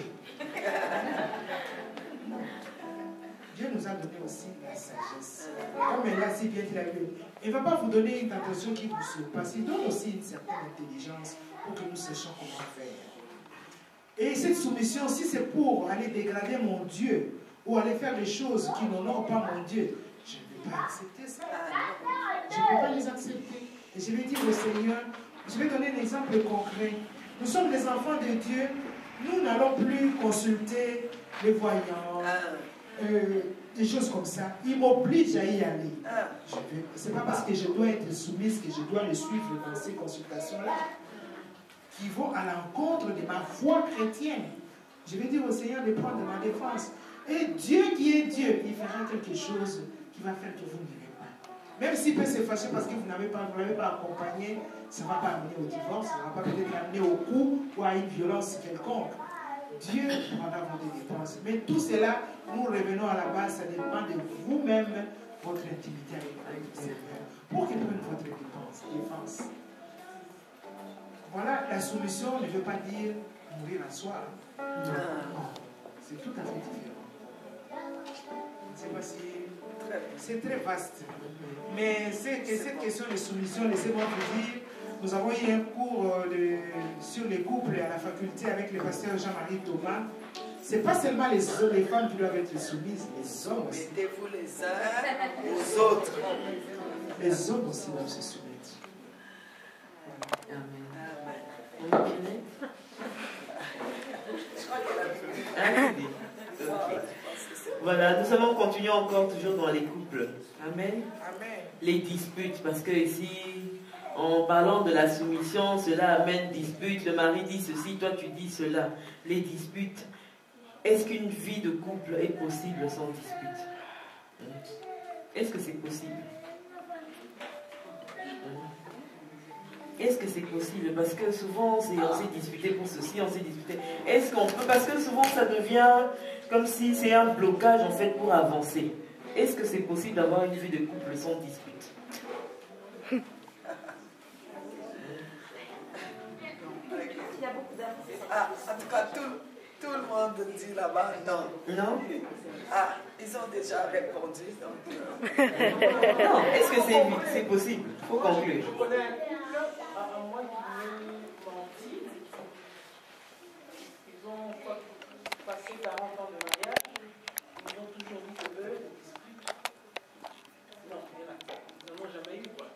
Dieu nous a donné aussi la sagesse. Comme elle a si bien dit la Bible, il ne va pas vous donner une tentation qui vous surpasse. Il donne aussi une certaine intelligence pour que nous sachions comment faire. Et cette soumission, si c'est pour aller dégrader mon Dieu ou aller faire des choses qui n'honorent pas mon Dieu, je ne vais pas accepter ça. Je ne vais pas les accepter. Et je vais dire au Seigneur, je vais donner un exemple concret. Nous sommes des enfants de Dieu. Nous n'allons plus consulter les voyants. Euh, des choses comme ça, il m'oblige à y aller. Ce n'est pas parce que je dois être soumise que je dois le suivre dans ces consultations-là qui vont à l'encontre de ma foi chrétienne. Je vais dire au Seigneur de prendre ma défense. Et Dieu qui est Dieu, il fera quelque chose qui va faire que vous n'irez pas. Même s'il peut se fâcher parce que vous n'avez pas, vous l'avez pas accompagné, ça ne va pas amener au divorce, ça ne va pas peut-être amener au coup ou à une violence quelconque. Dieu prendra vos dépenses. Mais tout cela, nous revenons à la base, ça dépend de vous-même, votre intimité avec le Seigneur. Pour qu'il prenne votre dépense, défense. Voilà, la soumission ne veut pas dire mourir à soi. Non, non. C'est tout à fait différent. C'est pas si... C'est très vaste. Mais c'est que cette question de soumission, laissez-moi vous dire, nous avons eu un cours de, sur les couples à la faculté avec le pasteur Jean-Marie Thomas. Ce n'est pas seulement les, les femmes qui doivent être soumises, les hommes aussi. Mettez-vous les uns aux autres. Les hommes aussi doivent se soumettre. Amen. Amen. Amen. Voilà, nous allons continuer encore toujours dans les couples. Amen. Amen. Les disputes, parce que ici, en parlant de la soumission, cela amène dispute. Le mari dit ceci, toi tu dis cela. Les disputes. Est-ce qu'une vie de couple est possible sans dispute? Est-ce que c'est possible? Est-ce que c'est possible? Parce que souvent, on s'est disputé pour ceci, on s'est disputé. Est-ce qu'on peut? Parce que souvent, ça devient comme si c'est un blocage, en fait, pour avancer. Est-ce que c'est possible d'avoir une vie de couple sans dispute? Ah, en tout cas, tout, tout le monde dit là-bas non. Non? Ah, ils ont déjà répondu. Donc, euh... non, est-ce que c'est c'est possible? Il faut conclure. Je connais un couple, à moi qui m'ont menti. Ils ont passé quarante ans de mariage. Ils ont toujours dit que eux, des disputes. Non, il y en a pas. Ils n'en ont jamais eu, quoi.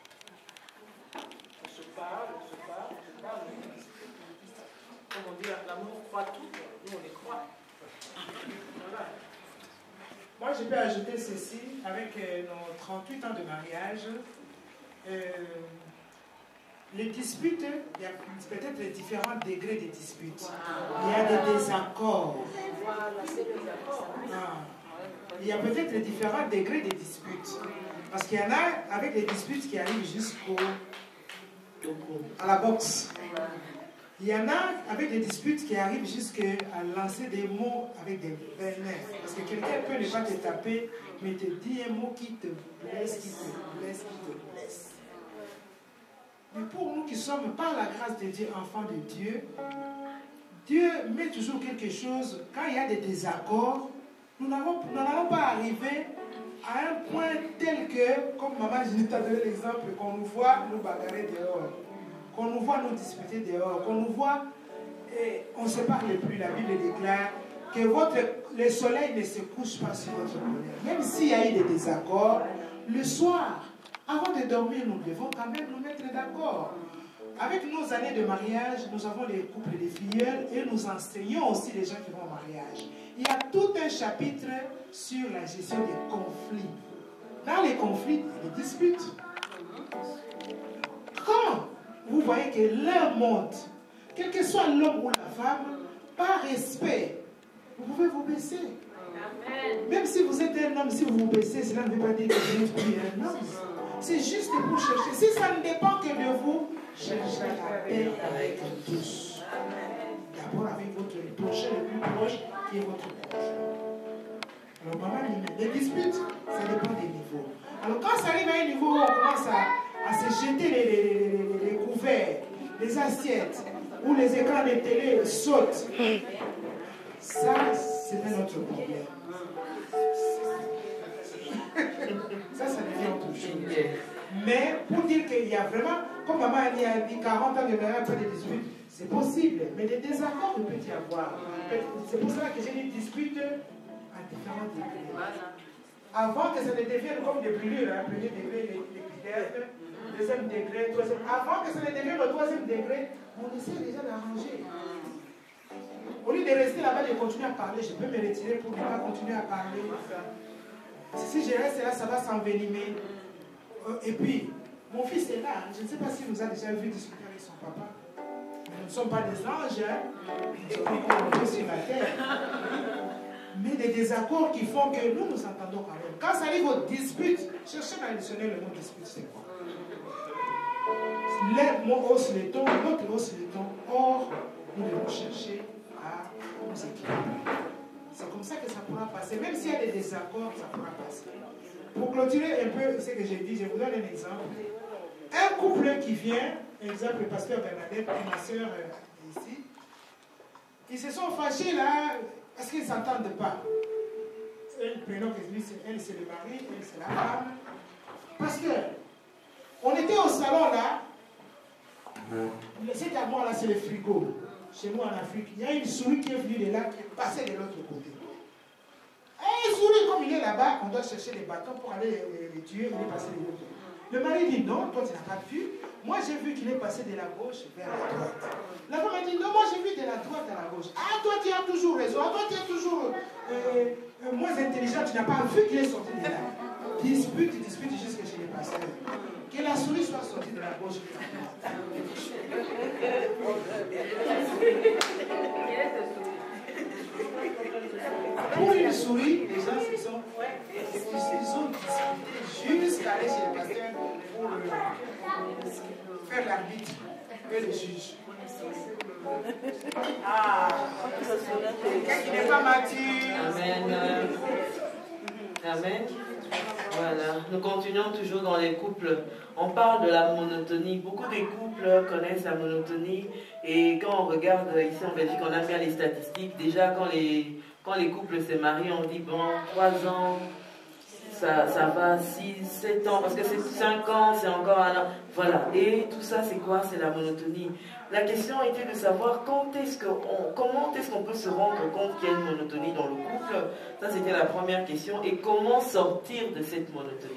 On se parle, on se parle, on se parle, on se dispute. Comme on dit, l'amour croit tout, nous on les croit. Voilà. Moi, je peux ajouter ceci, avec euh, nos trente-huit ans de mariage, euh, les disputes, il y a peut-être différents degrés de disputes. Il y a des désaccords. Ah. Il y a peut-être différents degrés de disputes. Parce qu'il y en a avec des disputes qui arrivent jusqu'au à la boxe. Il y en a avec des disputes qui arrivent jusqu'à lancer des mots avec des vénères. Parce que quelqu'un peut ne pas te taper, mais te dire un mot qui te blesse, qui te blesse, qui te blesse. Mais pour nous qui sommes, par la grâce de Dieu, enfants de Dieu, Dieu met toujours quelque chose. Quand il y a des désaccords, nous n'allons pas arriver à un point tel que, comme maman Ginette a donné l'exemple, qu'on nous voit nous bagarrer dehors. Qu'on nous voit nous disputer dehors, qu'on nous voit, et on ne se parle plus. La Bible déclare que votre, le soleil ne se couche pas sur votre bonheur. Même s'il y a eu des désaccords, le soir, avant de dormir, nous devons quand même nous mettre d'accord. avec nos années de mariage, nous avons les couples des filleuls et nous enseignons aussi les gens qui vont au mariage. Il y a tout un chapitre sur la gestion des conflits. Dans les conflits, les disputes. Quand vous voyez que l'un monte, quel que soit l'homme ou la femme, par respect, vous pouvez vous baisser. Amen. Même si vous êtes un homme, si vous vous baissez, cela ne veut pas dire que vous êtes plus un homme. C'est juste pour chercher. Si ça ne dépend que de vous, cherchez la paix avec tous. D'abord avec votre prochain le plus proche, qui est votre proche. Alors, maman, les disputes, ça dépend des niveaux. Alors, quand ça arrive à un niveau où on commence à, à se jeter les, les, les, les, les couverts, les assiettes, où les écrans de télé sautent, ça, c'est un autre problème. Ça, ça devient autre chose. Mais pour dire qu'il y a vraiment, comme maman a dit, quarante ans de mariage après des disputes, c'est possible. Mais des désaccords, il peut y avoir. C'est pour ça que j'ai dit dispute à différents degrés. Avant que ça ne devienne comme des brûlures, hein, premier degré, l'épiderme, deuxième degré, troisième. Avant que ça ne devienne le troisième degré, on essaie déjà d'arranger. Au lieu de rester là-bas et de continuer à parler, je peux me retirer pour ne pas continuer à parler. Si je reste là, ça va s'envenimer. Et puis, mon fils est là. Je ne sais pas s'il nous a déjà vu discuter avec son papa. Nous ne sommes pas des anges. Hein. Nous sommes encore un peu sur la terre. Mais des désaccords qui font que nous nous entendons quand même. Quand ça arrive aux disputes, cherchez dans le dictionnaire le mot dispute, c'est quoi? L'un hausse les tons, l'autre hausse les tons. Or, nous devons chercher à nous équilibrer. C'est comme ça que ça pourra passer. Même s'il y a des désaccords, ça pourra passer. Pour clôturer un peu ce que j'ai dit, je vous donne un exemple. Un couple qui vient, exemple, le pasteur Bernadette et ma soeur euh, ici, ils se sont fâchés là parce qu'ils ne s'entendent pas. Un prénom que lui, elle c'est le mari, elle c'est la femme. Parce que on était au salon là, cet armoire là c'est le frigo. Chez nous en Afrique, il y a une souris qui est venue de là, qui est passée de l'autre côté. Et une souris, comme il est là-bas, on doit chercher des bâtons pour aller les, les tuer, il est passé de l'autre côté. Le mari dit non, toi tu n'as pas vu. Moi j'ai vu qu'il est passé de la gauche vers la droite. La femme a dit non, moi j'ai vu de la droite à la gauche. Ah, toi tu as toujours raison, ah, toi tu es toujours euh, euh, moins intelligent, tu n'as pas vu qu'il est sorti de là. Dispute, dispute jusqu'à chez les pasteurs. Que la souris soit sortie de la gauche vers la droite. Pour une souris, les gens se sont, ils ont discuté jusqu'à aller chez le pasteur pour le, faire l'arbitre et le juge. Ah, quelqu'un qui n'est pas mature. Amen. Amen. Voilà, nous continuons toujours dans les couples. On parle de la monotonie. Beaucoup de couples connaissent la monotonie. Et quand on regarde ici en Belgique, on a bien les statistiques. Déjà, quand les, quand les couples se marient, on dit bon, trois ans, ça, ça va, six, sept ans, parce que c'est cinq ans, c'est encore un an. Voilà. Et tout ça, c'est quoi? C'est la monotonie. La question était de savoir quand est-ce que on, comment est-ce qu'on peut se rendre compte qu'il y a une monotonie dans le couple. Ça, c'était la première question. Et comment sortir de cette monotonie?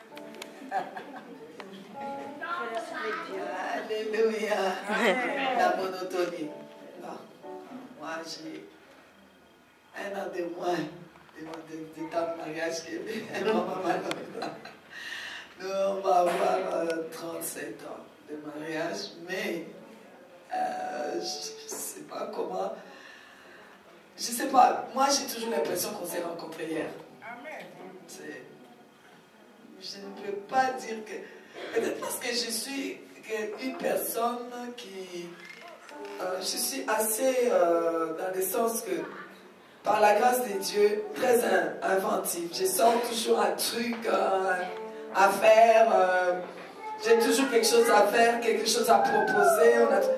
Alléluia. La monotonie. Non. Moi, j'ai un an de moins de, de, de temps de mariage que maman. Nous, on va avoir euh, trente-sept ans de mariage, mais euh, je ne sais pas comment. Je ne sais pas. Moi, j'ai toujours l'impression qu'on s'est rencontrés hier. Amen. Je ne peux pas dire que. Peut-être parce que je suis une personne qui. Euh, je suis assez euh, dans le sens que, par la grâce de Dieu, très inventive. Je sors toujours un truc euh, à faire. Euh, J'ai toujours quelque chose à faire, quelque chose à proposer. On a...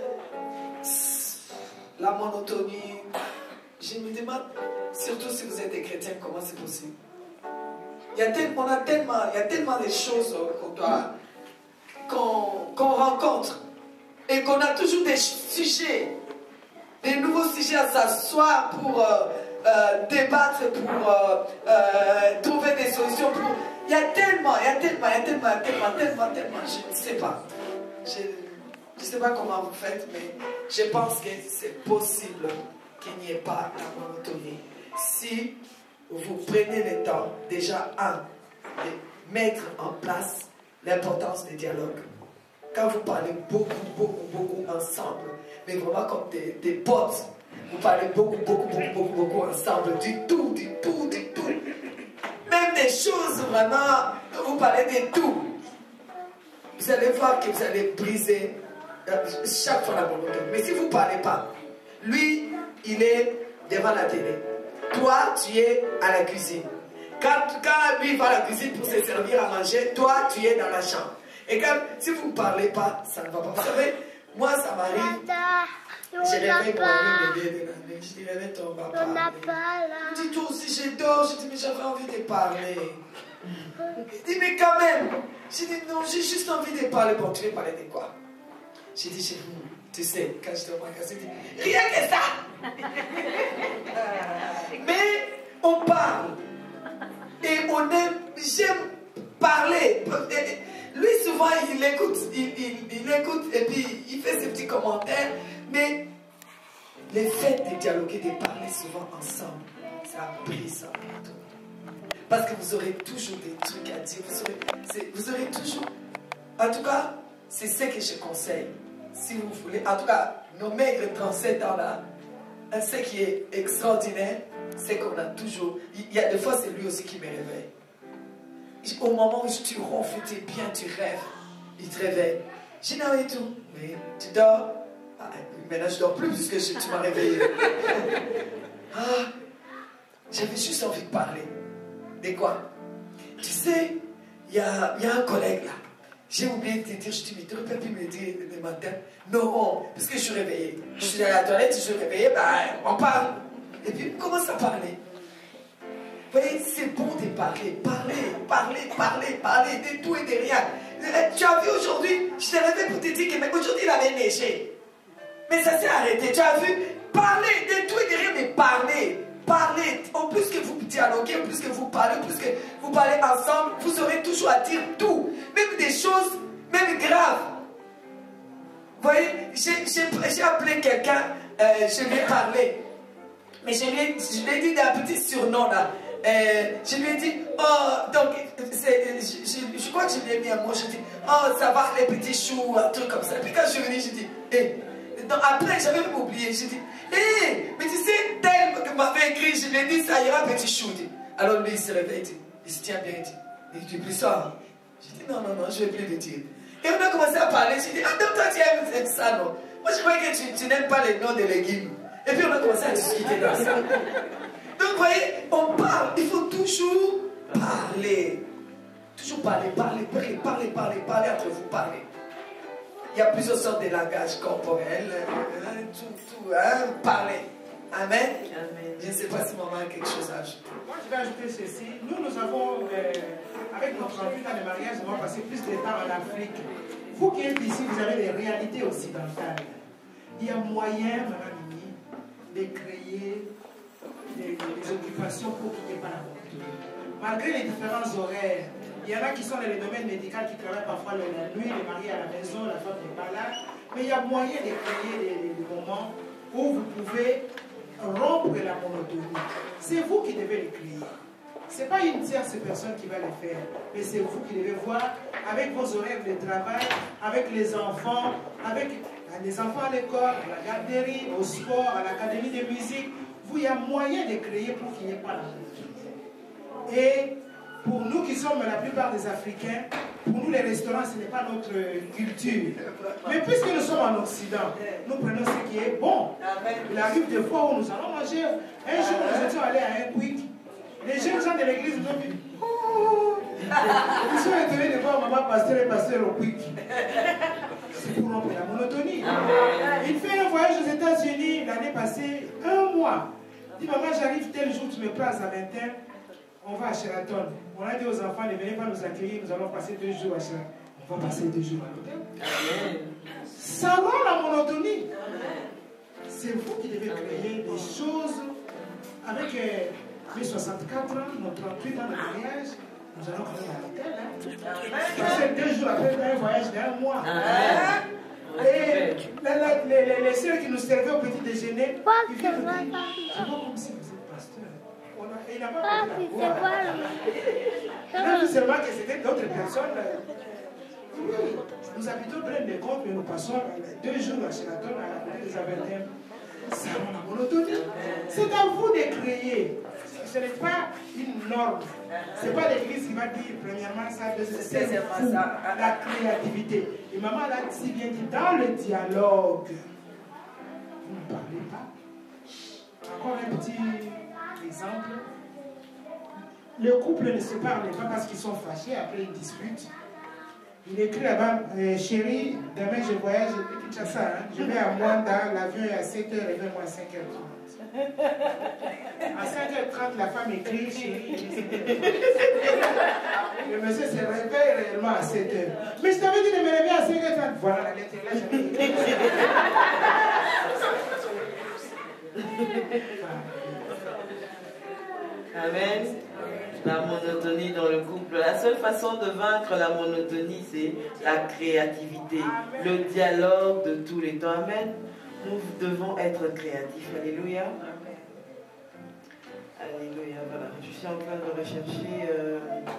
La monotonie. Je me demande, surtout si vous êtes des chrétiens, comment c'est possible. Il y a tellement, on a tellement, il y a tellement de choses qu'on doit, qu'on qu'on rencontre. Et qu'on a toujours des sujets, des nouveaux sujets à s'asseoir pour euh, euh, débattre, pour euh, euh, trouver des solutions. Pour... Il y a tellement, il y a tellement, il y a tellement, tellement, tellement, tellement, je ne sais pas. Je, Je ne sais pas comment vous faites, mais je pense que c'est possible qu'il n'y ait pas la monotonie. Si vous prenez le temps, déjà, un, de mettre en place l'importance des dialogues. Quand vous parlez beaucoup, beaucoup, beaucoup ensemble, mais vraiment comme des, des potes, vous parlez beaucoup, beaucoup, beaucoup, beaucoup, beaucoup ensemble, du tout, du tout, du tout. Même des choses vraiment, vous parlez de tout. Vous allez voir que vous allez briser chaque fois la monotonie. Mais si vous ne parlez pas, lui, il est devant la télé. Toi, tu es à la cuisine. Quand, quand lui va à la cuisine pour se servir à manger, toi, tu es dans la chambre. Et quand, si vous ne parlez pas, ça ne va pas. Vous savez, moi, ça m'arrive. Je réveille pour aller me lever de la nuit. Je dis, réveille-toi, on va parler. Je dis, toi aussi, je dors. Je dis, mais j'avais envie de parler. Il dit, mais quand même. Je dis, non, j'ai juste envie de parler. Bon, tu veux parler de quoi? J'ai dit, tu sais, quand j'étais au magasin, je dis, rien que ça. Mais on parle. Et on aime, j'aime parler. Lui, souvent, il écoute, il, il, il écoute et puis il fait ses petits commentaires. Mais le fait de dialoguer, de parler souvent ensemble, ça brise ça partout. Parce que vous aurez toujours des trucs à dire. Vous aurez, vous aurez toujours... En tout cas, c'est ce que je conseille. Si vous voulez, en tout cas, nos maigres trente-sept ans là, ce qui est extraordinaire, c'est qu'on a toujours... Il y a des fois, c'est lui aussi qui me réveille. Au moment où tu ronfles, tu es bien, tu rêves, il te réveille. Je dis, non, et tout. Mais tu dors. Ah, maintenant, je ne dors plus puisque je, tu m'as réveillé. Ah, j'avais juste envie de parler. De quoi? Tu sais, il y a, y a un collègue là. J'ai oublié de te dire, je te dis, tu aurais pas pu me dire le matin. Non, parce que je suis réveillée. Je suis à la toilette, je suis réveillée, ben, on parle. Et puis, on commence à parler. Vous voyez, c'est bon de parler, parler, parler, parler, parler, de tout et de rien. Tu as vu aujourd'hui, je t'ai réveillé pour te dire qu'aujourd'hui il avait neigé. Mais ça s'est arrêté, tu as vu, parler de tout et de rien, mais parler, parler. En plus que vous dialoguez, en plus que vous parlez, en plus que vous parlez ensemble, vous aurez toujours à dire tout. Même des choses, même graves. Vous voyez, j'ai appelé quelqu'un, euh, je lui ai parlé. Mais je lui ai, je lui ai dit d'un petit surnom là. Euh, je lui ai dit, oh, donc, je, je, je crois que je lui ai mis un mot, je lui ai dit, oh, ça va les petits choux, un truc comme ça. Puis quand je suis venue, j'ai dit, hé, hey. Donc après, j'avais même oublié, j'ai dit, hé, hey, mais tu sais, tel m'avait écrit, je lui ai dit, ça ira, petit chou. Alors lui, il se réveille, il, dit, il se tient bien, il dit, il dit plus ça. J'ai dit, non, non, non, je ne vais plus le dire. Et on a commencé à parler, j'ai dit, ah, donc toi, tu aimes ça, non? Moi, je croyais que tu, tu n'aimes pas les noms des légumes. Et puis on a commencé à discuter dans ça. Donc, vous voyez, on parle, il faut toujours parler. Toujours parler, parler, parler, parler, parler, parler entre vous, parler. Il y a plusieurs sortes de langages corporels, hein, tout, tout, hein, parler. Amen. Amen. Je ne sais pas si maman a quelque chose à ajouter. Moi, je vais ajouter ceci. Nous, nous avons, euh, avec notre envie dans le mariage, nous avons passé plus de temps en Afrique. Vous qui êtes ici, vous avez des réalités occidentales. Il y a moyen, madame Mimi, de créer des, des occupations pour qu'il n'y ait pas la monotonie. Malgré les différents horaires, il y en a qui sont dans le domaine médical, qui travaillent parfois la nuit, les mariés à la maison, la femme n'est pas là. Mais il y a moyen de créer des, des moments où vous pouvez rompre la monotonie. C'est vous qui devez le créer. Ce n'est pas une tierce personne qui va le faire, mais c'est vous qui devez voir avec vos horaires de travail, avec les enfants, avec les enfants à l'école, à la garderie, au sport, à l'académie de musique. Vous, il y a moyen de créer pour qu'il n'y ait pas la monotonie. Et pour nous qui sommes la plupart des Africains, pour nous les restaurants, ce n'est pas notre culture. Mais puisque nous sommes en Occident, nous prenons ce qui est bon. Il arrive des fois où nous allons manger. Un jour, nous étions allés à un quick. Les jeunes gens de l'église nous ont dit, oh, ils sont étonnés de voir maman pasteur et pasteur au quick. C'est pour rompre la monotonie. Il fait un voyage aux États-Unis l'année passée, un mois. Il dit, maman, j'arrive tel jour, tu me places à vingt heures. On va à Sheraton. On a dit aux enfants, ne venez pas nous accueillir, nous allons passer deux jours à Sheraton. On va passer deux jours à l'hôtel. Ça rend la monotonie. C'est vous qui devez créer des choses avec euh, mes soixante-quatre ans, nos trente-huit ans de mariage. Nous allons aller à l'hôtel. Hein. Passer deux jours après un voyage d'un mois. Hein. Et la, la, les, les, les sœurs qui nous servaient au petit déjeuner, ils viennent nous dire, je vois comme si vous êtes pasteur. On a, il n'a pas compris la voix. Il a vu seulement que c'était d'autres personnes. Oui, nous habitons près des comptes, mais nous passons deux jours à Sheraton à la des Avertèmes. Ça, on a monotonie. C'est à vous de créer. Ce n'est pas une norme. Ce n'est pas l'église qui va dire premièrement ça, deuxièmement ça. C'est vous, la créativité. Et maman l'a si bien dit, dans le dialogue, vous ne parlez pas. Encore un petit exemple. Le couple ne se parle pas parce qu'ils sont fâchés, après ils discutent. Il écrit là-bas, euh, chérie, demain je voyage, écoute ça, hein, je vais à Mwanda, l'avion est à sept heures, réveille-moi à cinq heures trente. À cinq heures trente, la femme écrit, chérie, le monsieur se réveille réellement à sept heures. Mais je t'avais dit de me réveiller à cinq heures trente. Voilà la lettre là, j'avais écrit. Amen. La monotonie dans le couple. La seule façon de vaincre la monotonie, c'est la créativité, le dialogue de tous les temps. Amen. Nous devons être créatifs. Alléluia. Alléluia. Voilà. Je suis en train de rechercher euh,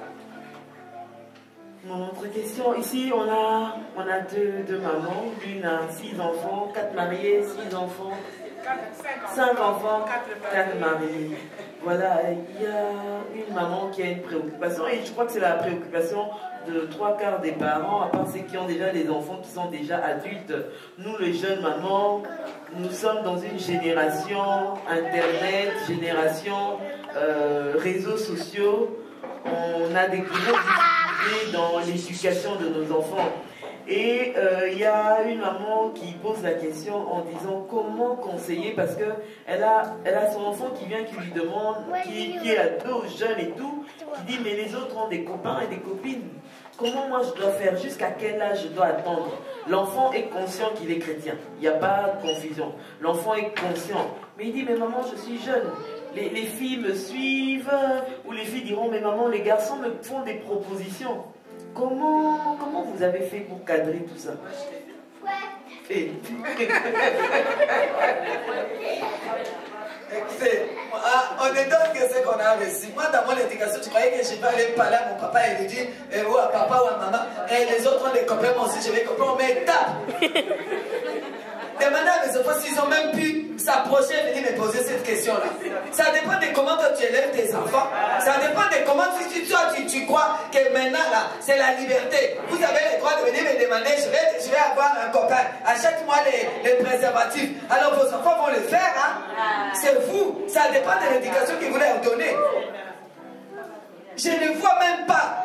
mon autre question. Ici, on a, on a deux, deux mamans. L'une a six enfants, quatre mariés, six enfants. Cinq enfants, quatre mariés. Voilà, il y a une maman qui a une préoccupation, et je crois que c'est la préoccupation de trois quarts des parents, à part ceux qui ont déjà des enfants qui sont déjà adultes. Nous, les jeunes mamans, nous sommes dans une génération Internet, génération euh, réseaux sociaux. On a des grosses difficultés dans l'éducation de nos enfants. Et il euh, y a une maman qui pose la question en disant comment conseiller, parce qu'elle a, elle a son enfant qui vient, qui lui demande, qui, qui est ado, jeune et tout, qui dit mais les autres ont des copains et des copines. Comment moi je dois faire? Jusqu'à quel âge je dois attendre? L'enfant est conscient qu'il est chrétien. Il n'y a pas de confusion. L'enfant est conscient. Mais il dit mais maman je suis jeune. Les, les filles me suivent. Ou les filles diront mais maman les garçons me font des propositions. Comment, comment vous avez fait pour cadrer tout ça? Et... Écoutez, on ne donne que ce qu'on a reçu. Moi, dans mon éducation, tu croyais que je vais aller parler à mon papa et lui dire, eh, ou à papa ou à maman, et les autres ont des copains, moi aussi je vais comprendre, mais tape. Demandez à mes enfants s'ils ont même pu s'approcher et venir me poser cette question-là. Ça dépend de comment toi tu élèves tes enfants. Ça dépend de comment tu, toi, tu, tu crois que maintenant, là, c'est la liberté. Vous avez le droit de venir me demander, je vais, je vais avoir un copain. Achète-moi les, les préservatifs. Alors vos enfants vont le faire, hein. C'est vous. Ça dépend de l'éducation que vous leur donnez. Je ne vois même pas.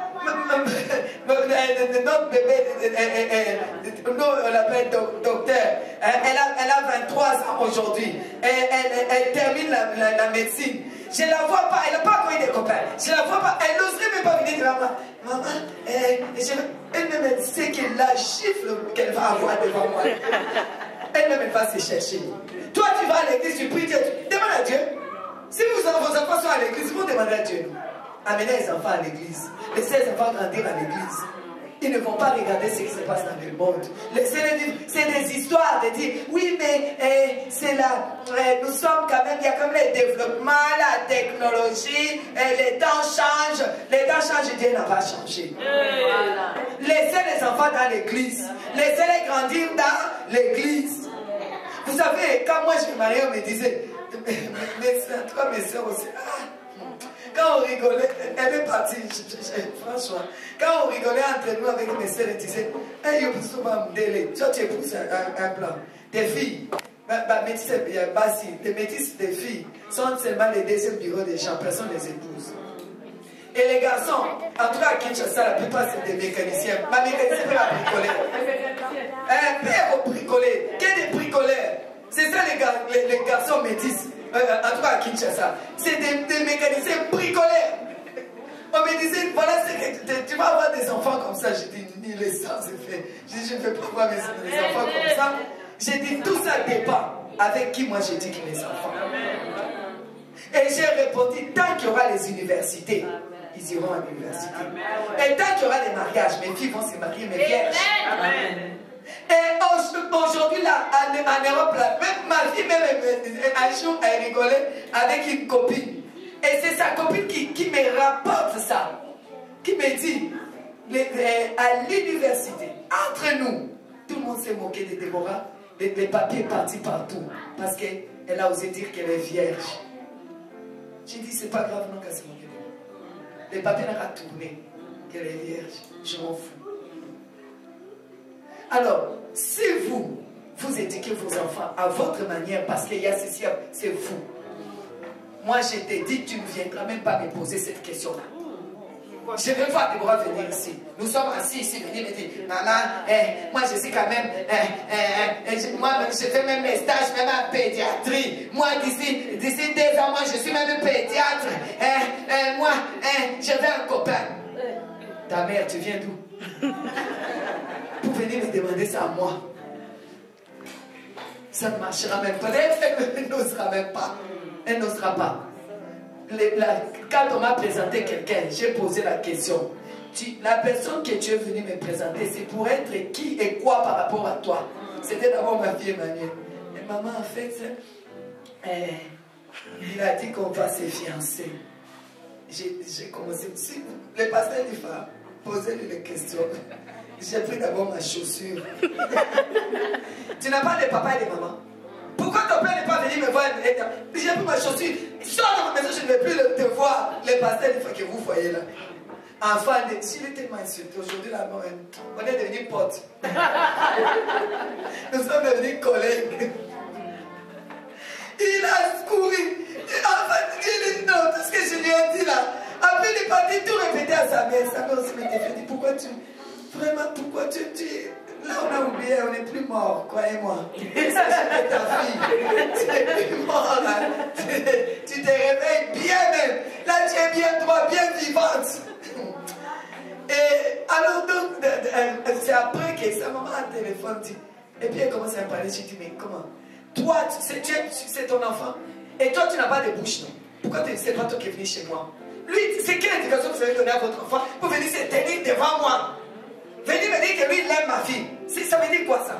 Notre bébé, nous on l'appelle docteur, elle a, elle a vingt-trois ans aujourd'hui, elle, elle, elle termine la, la, la médecine. Je ne la vois pas, elle n'a pas encore eu des copains, je ne la vois pas, elle n'oserait même pas venir dire maman, maman, eh, je, elle me sait que la chiffre qu'elle va avoir devant moi, elle ne va se chercher. Toi tu vas à l'église, tu pries Dieu, tu demandes à Dieu. Si vous, vos enfants sont à l'église, vous demandez à Dieu. Amenez les enfants à l'église. Laissez les enfants grandir à l'église. Ils ne vont pas regarder ce qui se passe dans le monde. C'est des histoires de dire, oui, mais eh, c'est là, eh, nous sommes quand même, il y a comme les développements, la technologie, eh, les temps changent. Les temps changent, Dieu n'a pas changé. Voilà. Laissez les enfants dans l'église. Laissez-les grandir dans l'église. Vous savez, quand moi je me mariais, on me disait, mais c'est toi, mes soeurs aussi. Ah, quand on rigolait, elle est partie, je, je, je, franchement, quand on rigolait entre nous avec mes soeurs, elle disait, hey, yo, toi tu épouses un, un, un blanc. Tes filles, bah, bah, métis, Bassi, les métis des filles sont seulement les deuxièmes bureaux des gens, personne les épouse. Et les garçons, en tout cas à Kinshasa, la plupart c'est des mécaniciens. Ma mécanicienne peut la bricoler. Un père au bricoler, que des bricoleurs. C'est ça les, gar les, les garçons métis. Euh, en tout cas à Kinshasa, c'est des, des mécaniciens bricoleurs. On me disait, voilà, que tu vas avoir des enfants comme ça. J'ai dit, ni le sang c'est fait. J'ai dit, je ne peux pas avoir mes, mes enfants comme ça. J'ai dit, tout ça dépend avec qui moi j'ai dit que mes enfants. Et j'ai répondu, tant qu'il y aura les universités, ils iront à l'université. Et tant qu'il y aura des mariages, mes filles vont se marier, mes vierges. Amen. Et aujourd'hui, là, en, en Europe, là, même ma fille, même un jour, elle rigolait avec une copine. Et c'est sa copine qui, qui me rapporte ça. Qui me dit, les, les, à l'université, entre nous, tout le monde s'est moqué de Déborah. Les, les papiers partis partout. Parce qu'elle a osé dire qu'elle est vierge. J'ai dit, c'est pas grave, non, qu'elle s'est moquée de moi. Les papiers n'ont pas tourné qu'elle est vierge. Je m'en fous. Alors, si vous, vous éduquez vos enfants à votre manière, parce qu'il y a ceci, c'est vous. Moi, je t'ai dit, tu ne viendras même pas me poser cette question-là. Je vais voir Déborah venir ici. Nous sommes assis ici, venir me dire, maman, eh, moi je suis quand même, eh, eh, eh, je, moi je fais même mes stages, même en pédiatrie. Moi d'ici, d'ici deux ans, moi je suis même pédiatre. Eh, eh, moi, eh, je veux un copain. Ta mère, tu viens d'où? Pour venir me demander ça à moi. Ça ne marchera même pas. Elle n'osera même pas. Elle n'osera pas. Les, la, quand on m'a présenté quelqu'un, j'ai posé la question. Tu, la personne que tu es venu me présenter, c'est pour être qui et quoi par rapport à toi? C'était d'abord ma fille Emmanuel. Et maman, en fait, eh, il a dit qu'on va se fiancer. J'ai commencé. Si, les pasteurs du phare, posez-lui les questions. J'ai pris d'abord ma chaussure. Tu n'as pas de papa et de maman? Pourquoi ton père n'est pas venu me voir? J'ai pris ma chaussure. Sors dans ma maison, je ne vais plus te voir. Les pasteurs que vous voyez là. Enfant, s'il était tellement insulté. Aujourd'hui, là, on est devenus potes. Nous sommes devenus collègues. Il a couru. En fait, il dit non, tout ce que je lui ai dit là. Après, il est parti tout répéter à sa mère. Sa mère aussi m'était fait dire, pourquoi tu... Vraiment, pourquoi tu... tu... Là, on a oublié, on n'est plus mort, croyez-moi. C'est ta fille. Tu n'es plus mort, là. Tu te réveilles bien même. Là, tu es bien droit, bien vivante. Et alors, donc, c'est après que sa maman a un téléphone dit. Et puis elle commence à me parler. Je dis, mais comment? Toi, c'est ton enfant. Et toi, tu n'as pas de bouche, non? Pourquoi tu ne sais pas toi qui es venu chez moi? Lui, c'est quelle éducation que vous avez donnée à votre enfant pour venir se tenir devant moi? Venez me dire que lui, il aime ma fille. Ça veut dire quoi, ça?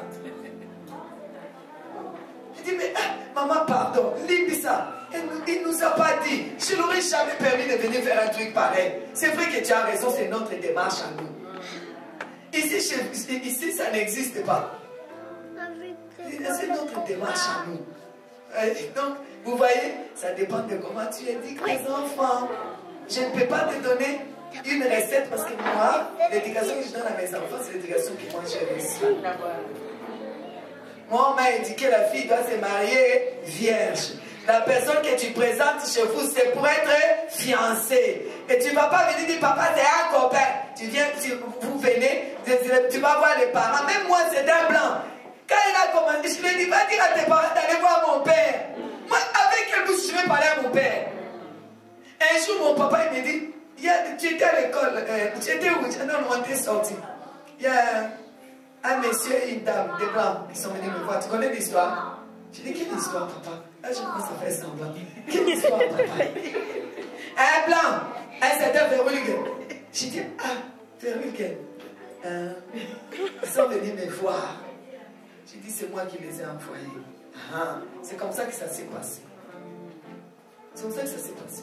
Je dis, mais ah, maman, pardon, lis ça. Il ne nous a pas dit. Je ne l'aurais jamais permis de venir faire un truc pareil. C'est vrai que tu as raison, c'est notre démarche à nous. Ici, chez, ici ça n'existe pas. C'est notre démarche à nous. Donc, vous voyez, ça dépend de comment tu éduques les enfants. Je ne peux pas te donner une recette parce que moi, l'éducation que je donne à mes enfants, c'est l'éducation que moi j'ai reçue. Moi, on m'a éduqué, la fille doit se marier vierge. La personne que tu présentes chez vous, c'est pour être fiancée. Et tu ne vas pas venir dire, papa, c'est un copain. Tu viens, tu, vous venez, tu vas voir les parents. Même moi, c'est un blanc. Quand il a commencé, je lui ai dit, va dire à tes parents d'aller voir mon père. Moi, avec quelle bouche je vais parler à mon père? Un jour, mon papa, il me dit, il y a, tu étais à l'école, euh, tu étais où? Non, on était sorti. Il y a un monsieur et une dame, des blancs, qui sont venus me voir. Tu connais l'histoire? Je dis, quelle histoire, papa? Là, je commence à faire semblant. Quelle histoire, papa? Un blanc, un certain Verhulgen. Je dis, ah, Verhulgen. Euh, ils sont venus me voir. J'ai dit, c'est moi qui les ai envoyés. Ah, c'est comme ça que ça s'est passé. C'est comme ça que ça s'est passé.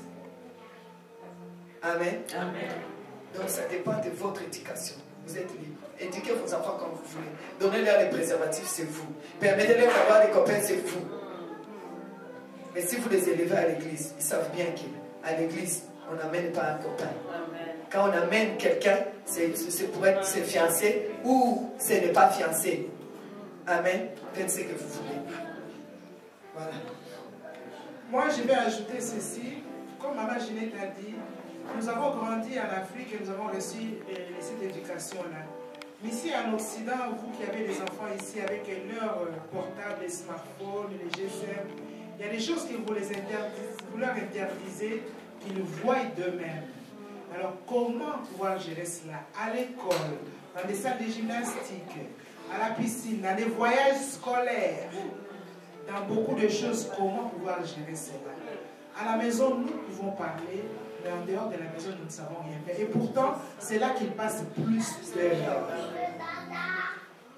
Amen. Amen. Donc ça dépend de votre éducation. Vous êtes libre. Éduquez vos enfants comme vous voulez. Donnez-leur les préservatifs, c'est vous. Permettez-leur d'avoir des copains, c'est vous. Mais si vous les élevez à l'église, ils savent bien qu'à l'église, on n'amène pas un copain. Amen. Quand on amène quelqu'un, c'est pour être fiancé ou ce n'est pas fiancé. Amen. Faites ce que vous voulez. Voilà. Moi, je vais ajouter ceci. Comme Maman Ginette a dit, nous avons grandi en Afrique et nous avons reçu cette éducation-là. Mais ici en Occident, vous qui avez des enfants ici avec leurs portables, les smartphones, les G S M, il y a des choses que vous, les interdisez, vous leur interdisez qu'ils voient d'eux-mêmes. Alors comment pouvoir gérer cela? À l'école, dans les salles de gymnastique, à la piscine, dans les voyages scolaires, dans beaucoup de choses, comment pouvoir gérer cela? À la maison, nous pouvons parler, mais en dehors de la maison, nous ne savons rien faire. Et pourtant, c'est là qu'il passe plus d'heures.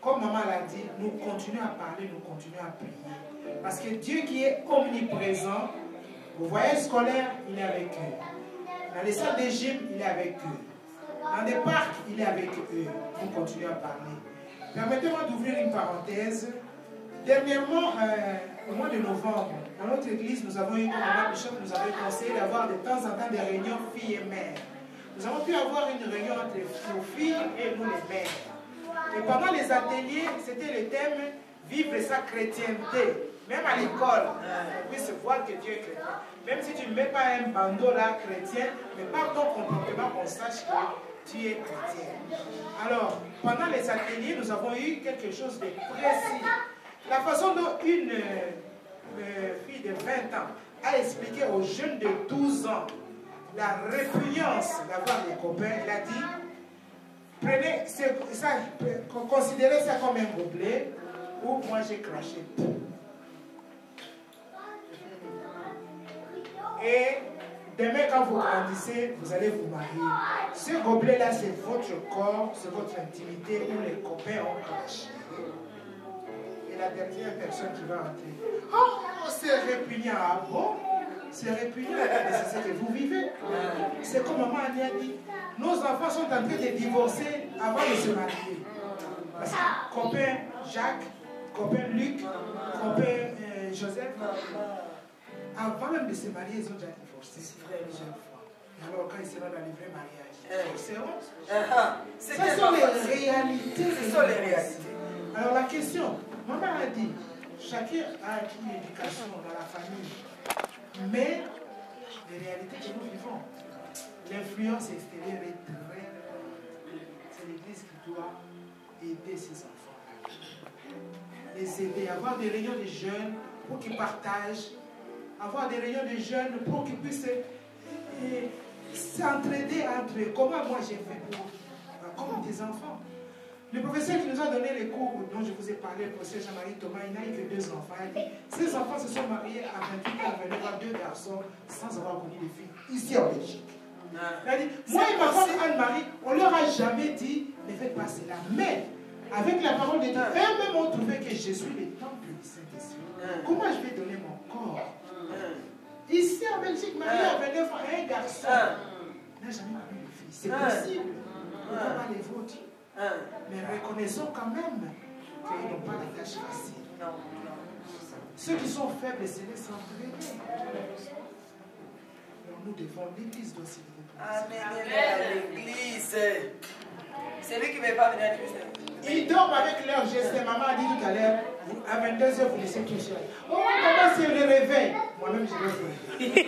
comme maman l'a dit, nous continuons à parler, nous continuons à prier. Parce que Dieu qui est omniprésent, au voyage scolaire, il est avec eux. Dans les salles de gym, il est avec eux. Dans des parcs, il est avec eux. Nous continuons à parler. Permettez-moi d'ouvrir une parenthèse. Dernièrement, euh, au mois de novembre, dans notre église, nous avons eu, comme Maman Bishop nous avait conseillé d'avoir de temps en temps des réunions filles et mères. Nous avons pu avoir une réunion entre nos filles et nous les mères. Et pendant les ateliers, c'était le thème « Vivre sa chrétienté ». Même à l'école, on puisse voir que Dieu est chrétien. Même si tu ne mets pas un bandeau là chrétien, mais par ton comportement, on sache que tu es chrétien. Alors, pendant les ateliers, nous avons eu quelque chose de précis. La façon dont une euh, fille de vingt ans a expliqué aux jeunes de douze ans la répugnance d'avoir des copains, elle a dit, prenez ça, considérez ça comme un gobelet où moi j'ai craché tout. Et demain, quand vous grandissez, vous allez vous marier. Ce gobelet-là, c'est votre corps, c'est votre intimité où les copains ont craché. Et la dernière personne qui va entrer, oh, c'est répugnant. Ah bon? C'est répugnant, mais c'est ce que vous vivez. C'est comme maman Annie a dit, nos enfants sont en train de divorcer avant de se marier. Parce que copain Jacques, copain Luc, copain euh, Joseph, avant même de se marier, ils ont déjà divorcé plusieurs fois. Et alors, quand ils seront dans le vrai mariage, ils seront. Ce sont les réalités. Ce sont les réalités. Alors, la question, maman a dit, chacun a une éducation dans la famille, mais les réalités que nous vivons, l'influence extérieure est très. C'est l'Église qui doit aider ses enfants. Les aider, avoir des réunions de jeunes pour qu'ils partagent. Avoir des réunions de jeunes pour qu'ils puissent s'entraider entre eux. Comment moi j'ai fait pour, comme des enfants. Le professeur qui nous a donné les cours dont je vous ai parlé, le professeur Jean-Marie Thomas, il n'a eu que deux enfants. Il dit, ces enfants se sont mariés à vingt-huit ans, à vingt-neuf ans, deux garçons, sans avoir connu de filles, ici en Belgique. Il a dit, moi et ma femme Anne-Marie, on ne leur a jamais dit, ne faites pas cela. Mais, avec la parole de Dieu, eux-mêmes ont trouvé que je suis le temple du Saint-Esprit. Comment je vais donner mon corps? Ici en Belgique, marié à vingt-neuf ans, un garçon n'a jamais connu de fille. C'est possible. On ne va pas les vôtres. Mais reconnaissons quand même qu'ils n'ont pas la tâche facile. Ceux qui sont faibles, c'est les s'entraîner. Alors nous devons, l'Église doit s'y Amen. L'Église. C'est lui qui ne veut pas venir à l'église. Ils dorment avec leur geste. Maman a dit tout à l'heure, à vingt-deux heures, vous laissez tout seul. Oh, comment c'est le réveil? Moi-même, je vais faire.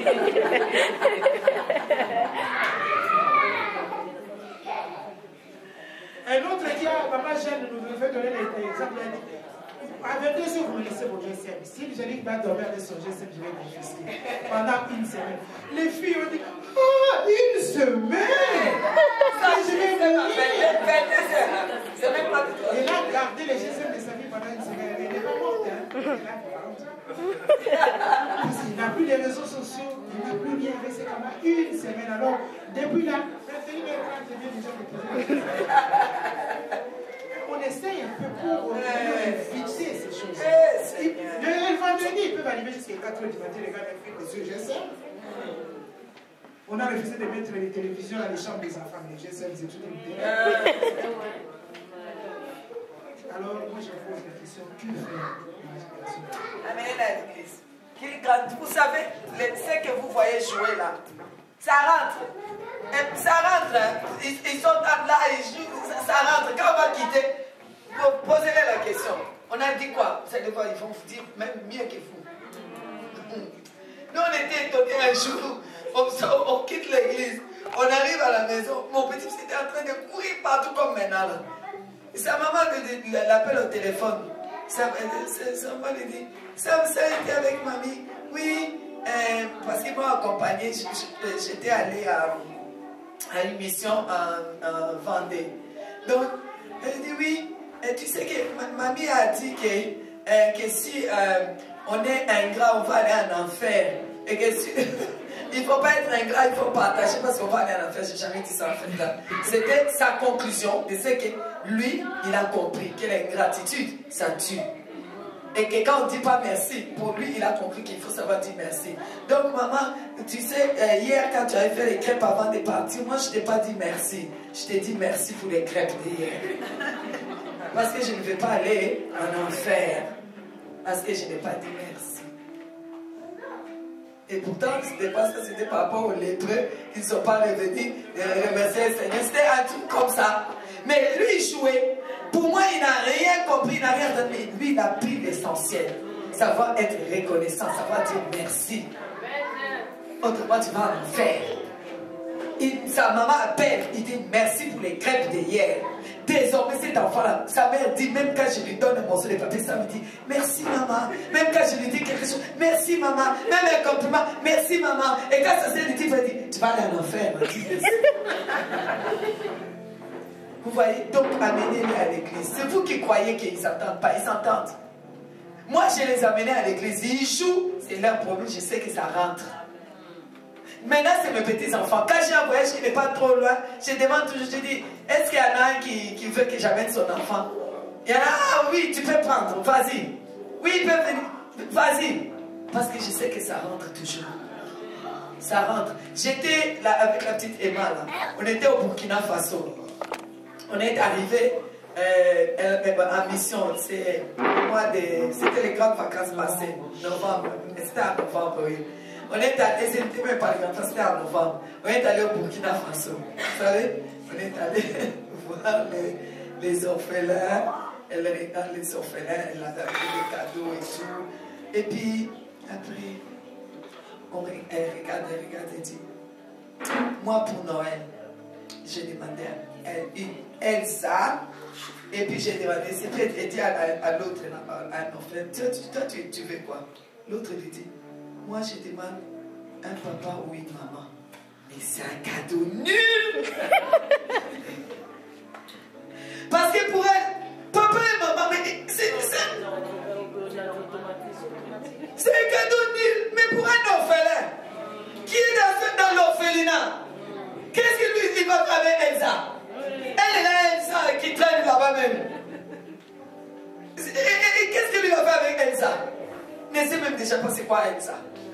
Un autre qui a, maman Jeanne nous fait donner l'exemple. Elle dit, à vingt-deux heures, vous me laissez vos G S M. Si je dis qu'il va dormir avec son G S M, je vais confisquer. Pendant une semaine. Les filles ont dit, ah, une semaine! Ça, je vais mourir. C'est même pas de toi. Elle a gardé les G S M de sa vie pendant une semaine. Elle n'est pas morte. Hein? Elle est là. Parce qu'il n'a plus les réseaux sociaux, il n'a plus rien avec ses camarades. Une semaine. Alors, depuis là, vingt et une heures trente, je viens déjà de poser. On essaye un peu pour éviter ces choses. Le vendredi, ils peuvent arriver jusqu'à quatre heures du matin, les gars, avec les G S M. On a refusé de mettre les télévisions dans les chambres des enfants, les G S M, c'est tout une télé. Alors, moi, je pose la question, que faire? Amenez-la à l'église. Vous savez, ce que vous voyez jouer là, ça rentre. Et ça rentre. Hein. Ils, ils sont là, ils jouent, ça, ça rentre. Quand on va quitter, posez-leur la question. On a dit quoi? Vous savez quoi? Ils vont vous dire même mieux que vous. Nous, on était étonnés un jour. On, on, on quitte l'église. On arrive à la maison. Mon petit fils était en train de courir partout comme maintenant. Là. Et sa maman l'appelle au téléphone. Sa, sa, sa maman lui dit, ça, ça a été avec mamie. Oui, euh, parce qu'ils m'ont accompagné. J'étais allée à, à une mission en, en Vendée. Donc, elle dit oui. Et tu sais que ma, mamie a dit que, euh, que si euh, on est ingrat, on va aller en enfer. Et que si Il ne faut pas être ingrat, il faut partager parce qu'on va aller en enfer. Je n'ai jamais dit ça en fait là. C'était sa conclusion de ce que lui, il a compris que l'ingratitude, ça tue. Et que quand on ne dit pas merci, pour lui, il a compris qu'il faut savoir dire merci. Donc, maman, tu sais, euh, hier, quand tu avais fait les crêpes avant de partir, moi, je ne t'ai pas dit merci. Je t'ai dit merci pour les crêpes d'hier. Parce que je ne vais pas aller en enfer. Parce que je n'ai pas dit merci. Et pourtant, c'était pas ça, c'était par rapport aux lépreux. Ils ne sont pas revenus euh, remercier le Seigneur. C'était un truc comme ça. Mais lui, il jouait. Pour moi, il n'a rien compris, il n'a rien donné. Lui, il a pris l'essentiel. Savoir être reconnaissant, savoir dire merci. Autrement, tu vas en faire. Il, sa maman appelle, il dit merci pour les crêpes d'hier. Désormais, cet enfant-là, sa mère dit, même quand je lui donne un morceau de papier, ça me dit merci maman. Même quand je lui dis quelque chose, merci maman. Même un compliment, merci maman. Et quand ça se dit, il dit, tu vas aller en enfer. Vous voyez, donc amenez-les à l'église. C'est vous qui croyez qu'ils ne s'entendent pas, ils s'entendent. Moi, je les amenais à l'église, ils jouent, c'est leur problème, je sais que ça rentre. Maintenant, c'est mes petits-enfants. Quand j'ai un voyage qui n'est pas trop loin, je demande toujours, je dis, est-ce qu'il y en a un qui, qui veut que j'amène son enfant? Il y en a, ah oui, tu peux prendre, vas-y. Oui, il peut venir, vas-y. Parce que je sais que ça rentre toujours. Ça rentre. J'étais là avec la petite Emma, là. On était au Burkina Faso. On est arrivé euh, en mission. C'était les grandes vacances passées, novembre. C'était en novembre, oui. On est allé, c'était même pas les vacances, c'était en novembre. On est allé au Burkina Faso. Vous savez, on est allé voir les, les orphelins. Elle regarde les orphelins, elle a donné des cadeaux et tout. Et puis, après, on, elle regarde, elle regarde et dit, moi pour Noël, j'ai demandé à elle, une Elsa, et puis j'ai demandé, c'est peut-être, elle dit à, à, à l'autre, à un orphelin, toi, tu, toi tu, tu veux quoi? L'autre lui dit, moi je demande un papa ou une maman. Mais c'est un cadeau nul. Parce que pour elle, papa et maman, mais c'est c'est un cadeau nul. Mais pour un orphelin qui est dans, dans l'orphelinat, qu'est-ce que lui il va faire avec Elsa? Elle est là, Elsa, qui traîne là-bas même. Et, et, et qu'est-ce que lui va faire avec Elsa? Ne sait même déjà pas c'est quoi Elsa.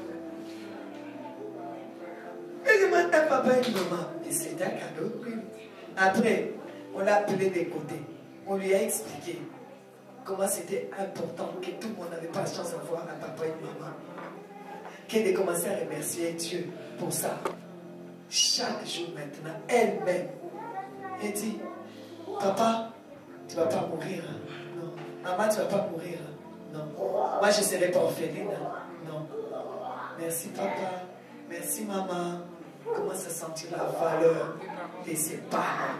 Elle demande un papa et une maman. Mais c'est un cadeau. Après, on l'a appelé des côtés. On lui a expliqué comment c'était important que tout le monde n'avait pas la chance d'avoir un papa et une maman. Qu'elle ait commencé à remercier Dieu pour ça. Chaque jour maintenant, elle-même, elle dit, papa, tu ne vas pas mourir. Non. Maman, tu ne vas pas mourir. Non. Moi, je ne serai pas orpheline. Non. Merci, papa. Merci, maman. Commence à sentir la valeur de ses parents.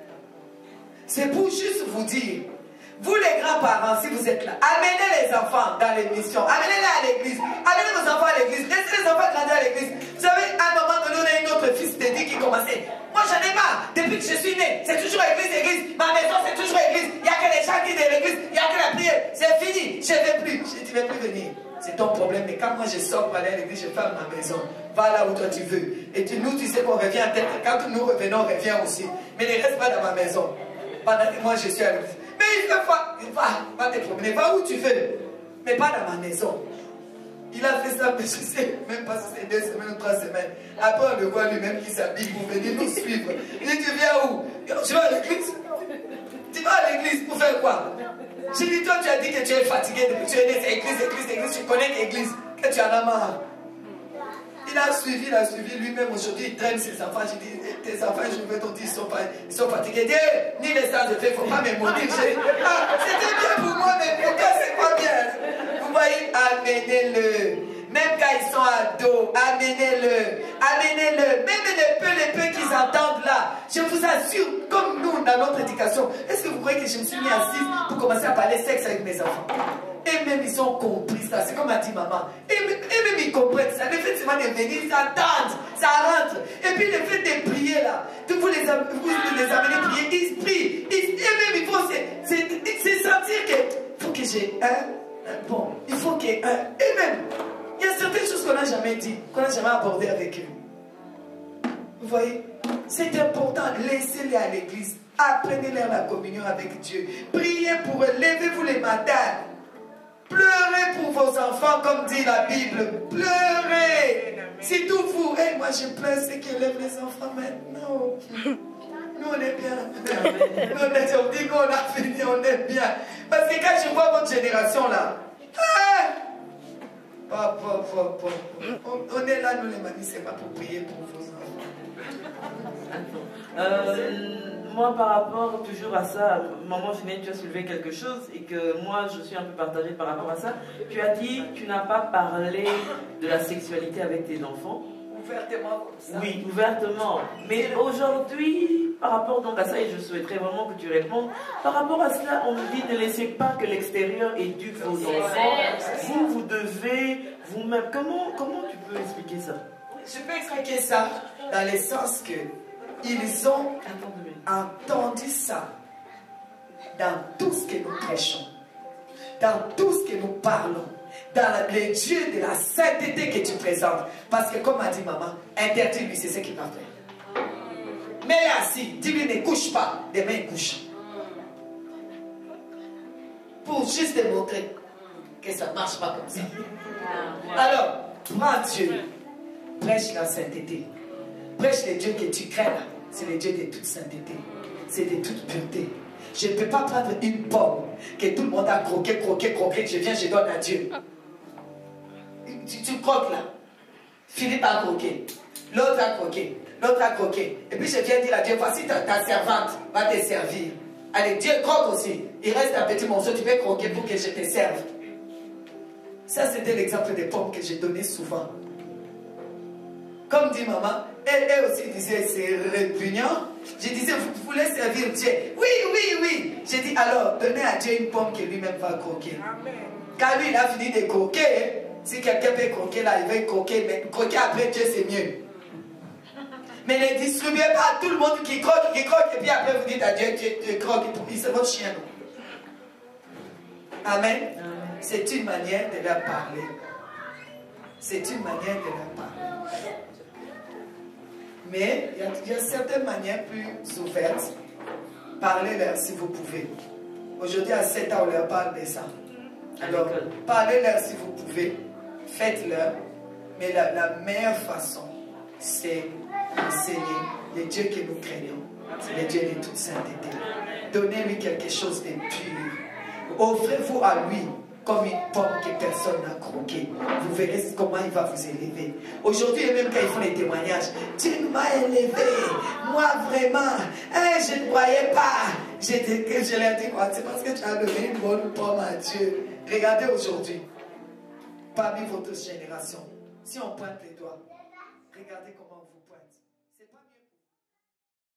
C'est pour juste vous dire, vous les grands-parents, si vous êtes là, amenez les enfants dans l'émission, amenez-les à l'église, amenez vos enfants à l'église, laissez les enfants grandir à l'église. Vous savez, à un moment donné, on a une autre fils dédié qui commençait. Moi, j'en ai marre. Depuis que je suis né, c'est toujours église, église. Ma maison, c'est toujours église. Il n'y a que les gens qui de l'église, il n'y a que la prière. C'est fini. Je ne vais plus. Je ne vais plus venir. C'est ton problème. Mais quand moi je sors pour aller à l'église, je ferme ma maison. Va là où toi tu veux. Et tu, nous, tu sais qu'on revient à tête. Quand nous revenons, on revient aussi. Mais ne reste pas dans ma maison. Pendant que moi je suis à l'église. Mais il faut pas. Va, va te promener. Va où tu veux. Mais pas dans ma maison. Il a fait ça, mais je sais même pas si c'est deux semaines ou trois semaines. Après, on le voit lui-même qui s'habille pour venir nous suivre. Il dit, tu viens où? Tu vas à l'église? Tu vas à l'église pour faire quoi? J'ai dit, toi, tu as dit que tu es fatigué depuis que tu es né, c'est église, église, église, tu connais l'église, que tu en as marre. Il a suivi, il a suivi lui-même. Aujourd'hui, il traîne ses enfants. J'ai dit, tes enfants, je veux t'en dire, ils sont, ils sont fatigués. Il dit, hey, ni les sages de fait, il ne faut pas me maudire. Ah, c'était bien pour moi, mais pour toi, c'est pas bien. Vous voyez, amenez-le. Même quand ils sont ados, amenez-le. Amenez-le. Même les peu, les peu qu'ils entendent là. Je vous assure, comme nous, dans notre éducation, est-ce que vous croyez que je me suis mis assise pour commencer à parler sexe avec mes enfants? Et même ils ont compris ça, c'est comme a dit maman. Et, et même ils comprennent ça. Le fait seulement de venir, ils entendent, ça rentre. Et puis le fait de prier là, de vous les, vous les amener prier, ils prient. Ils, et même il faut se sentir que, faut que j'ai un, un bon, il faut qu'il y ait un. Et même, il y a certains certaines choses qu'on n'a jamais dit, qu'on n'a jamais abordées avec eux. Vous voyez, c'est important. Laissez-les à l'église. Apprenez-leur la communion avec Dieu. Priez pour eux. Levez-vous les matins. Pleurez pour vos enfants, comme dit la Bible. Pleurez. Si tout vous... Hey, moi, je pleure ceux qui élèvent les enfants maintenant. Nous, on est bien. Nous, on, est, on dit qu'on a fini, on est bien. Parce que quand je vois votre génération là, ah, pop, pop, pop, pop. On, on est là, nous les mamies, c'est pas pour prier pour vos enfants. Euh, moi, par rapport toujours à ça, maman Ginette, tu as soulevé quelque chose et que moi, je suis un peu partagée par rapport à ça. Tu as dit que tu n'as pas parlé de la sexualité avec tes enfants. Ouvertement comme ça. Oui, ouvertement. Mais aujourd'hui, par rapport donc à ça, et je souhaiterais vraiment que tu répondes, par rapport à cela, on nous dit ne laissez pas que l'extérieur éduque vos enfants. Vous, vous devez vous-même. Comment, comment tu peux expliquer ça? Je peux expliquer ça dans le sens que ils ont entendu ça dans tout ce que nous prêchons, dans tout ce que nous parlons, dans les dieux de la sainteté que tu présentes. Parce que comme a dit maman, interdis-lui, c'est ce qu'il va faire. Mais assis, dis-lui ne couche pas, demain il couche. Pour juste démontrer que ça ne marche pas comme ça. Alors, prends Dieu, prêche la sainteté. Prêche les dieux que tu crains là. C'est les dieux de toute sainteté. C'est de toute pureté. Je ne peux pas prendre une pomme que tout le monde a croqué, croqué, croqué. Je viens, je donne à Dieu. Tu, tu croques là. Philippe a croqué. L'autre a croqué. L'autre a croqué. Et puis je viens dire à Dieu, voici ta, ta servante va te servir. Allez, Dieu croque aussi. Il reste un petit morceau, tu peux croquer pour que je te serve. Ça, c'était l'exemple des pommes que j'ai donné souvent. Comme dit maman, elle, elle aussi disait c'est répugnant. Je disais, vous voulez servir Dieu? Oui, oui, oui. J'ai dit, alors, donnez à Dieu une pomme que lui-même va croquer. Amen. Quand lui, il a fini de croquer, si quelqu'un peut croquer là, il va croquer, mais croquer après Dieu, c'est mieux. Mais ne distribuez pas à tout le monde qui croque, qui croque, et puis après vous dites à Dieu, Dieu, Dieu croque, c'est votre chien. Amen. Amen. C'est une manière de leur parler. C'est une manière de leur parler. Mais il y, a, il y a certaines manières plus ouvertes. Parlez-leur si vous pouvez. Aujourd'hui, à sept ans, on leur parle de ça. Alors, parlez-leur si vous pouvez. Faites-leur. Mais la, la meilleure façon, c'est enseigner les dieux que nous craignons. Les dieux de toute sainteté. Donnez-lui quelque chose de pur. Offrez-vous à lui comme une pomme que personne n'a croquée. Vous verrez comment il va vous élever. Aujourd'hui, et même quand ils font les témoignages, Dieu m'a élevé. Moi, vraiment, hein, je ne croyais pas. Je, je leur dis, c'est parce que tu as donné une bonne pomme à Dieu. Regardez aujourd'hui, parmi votre génération, si on pointe les doigts, regardez comment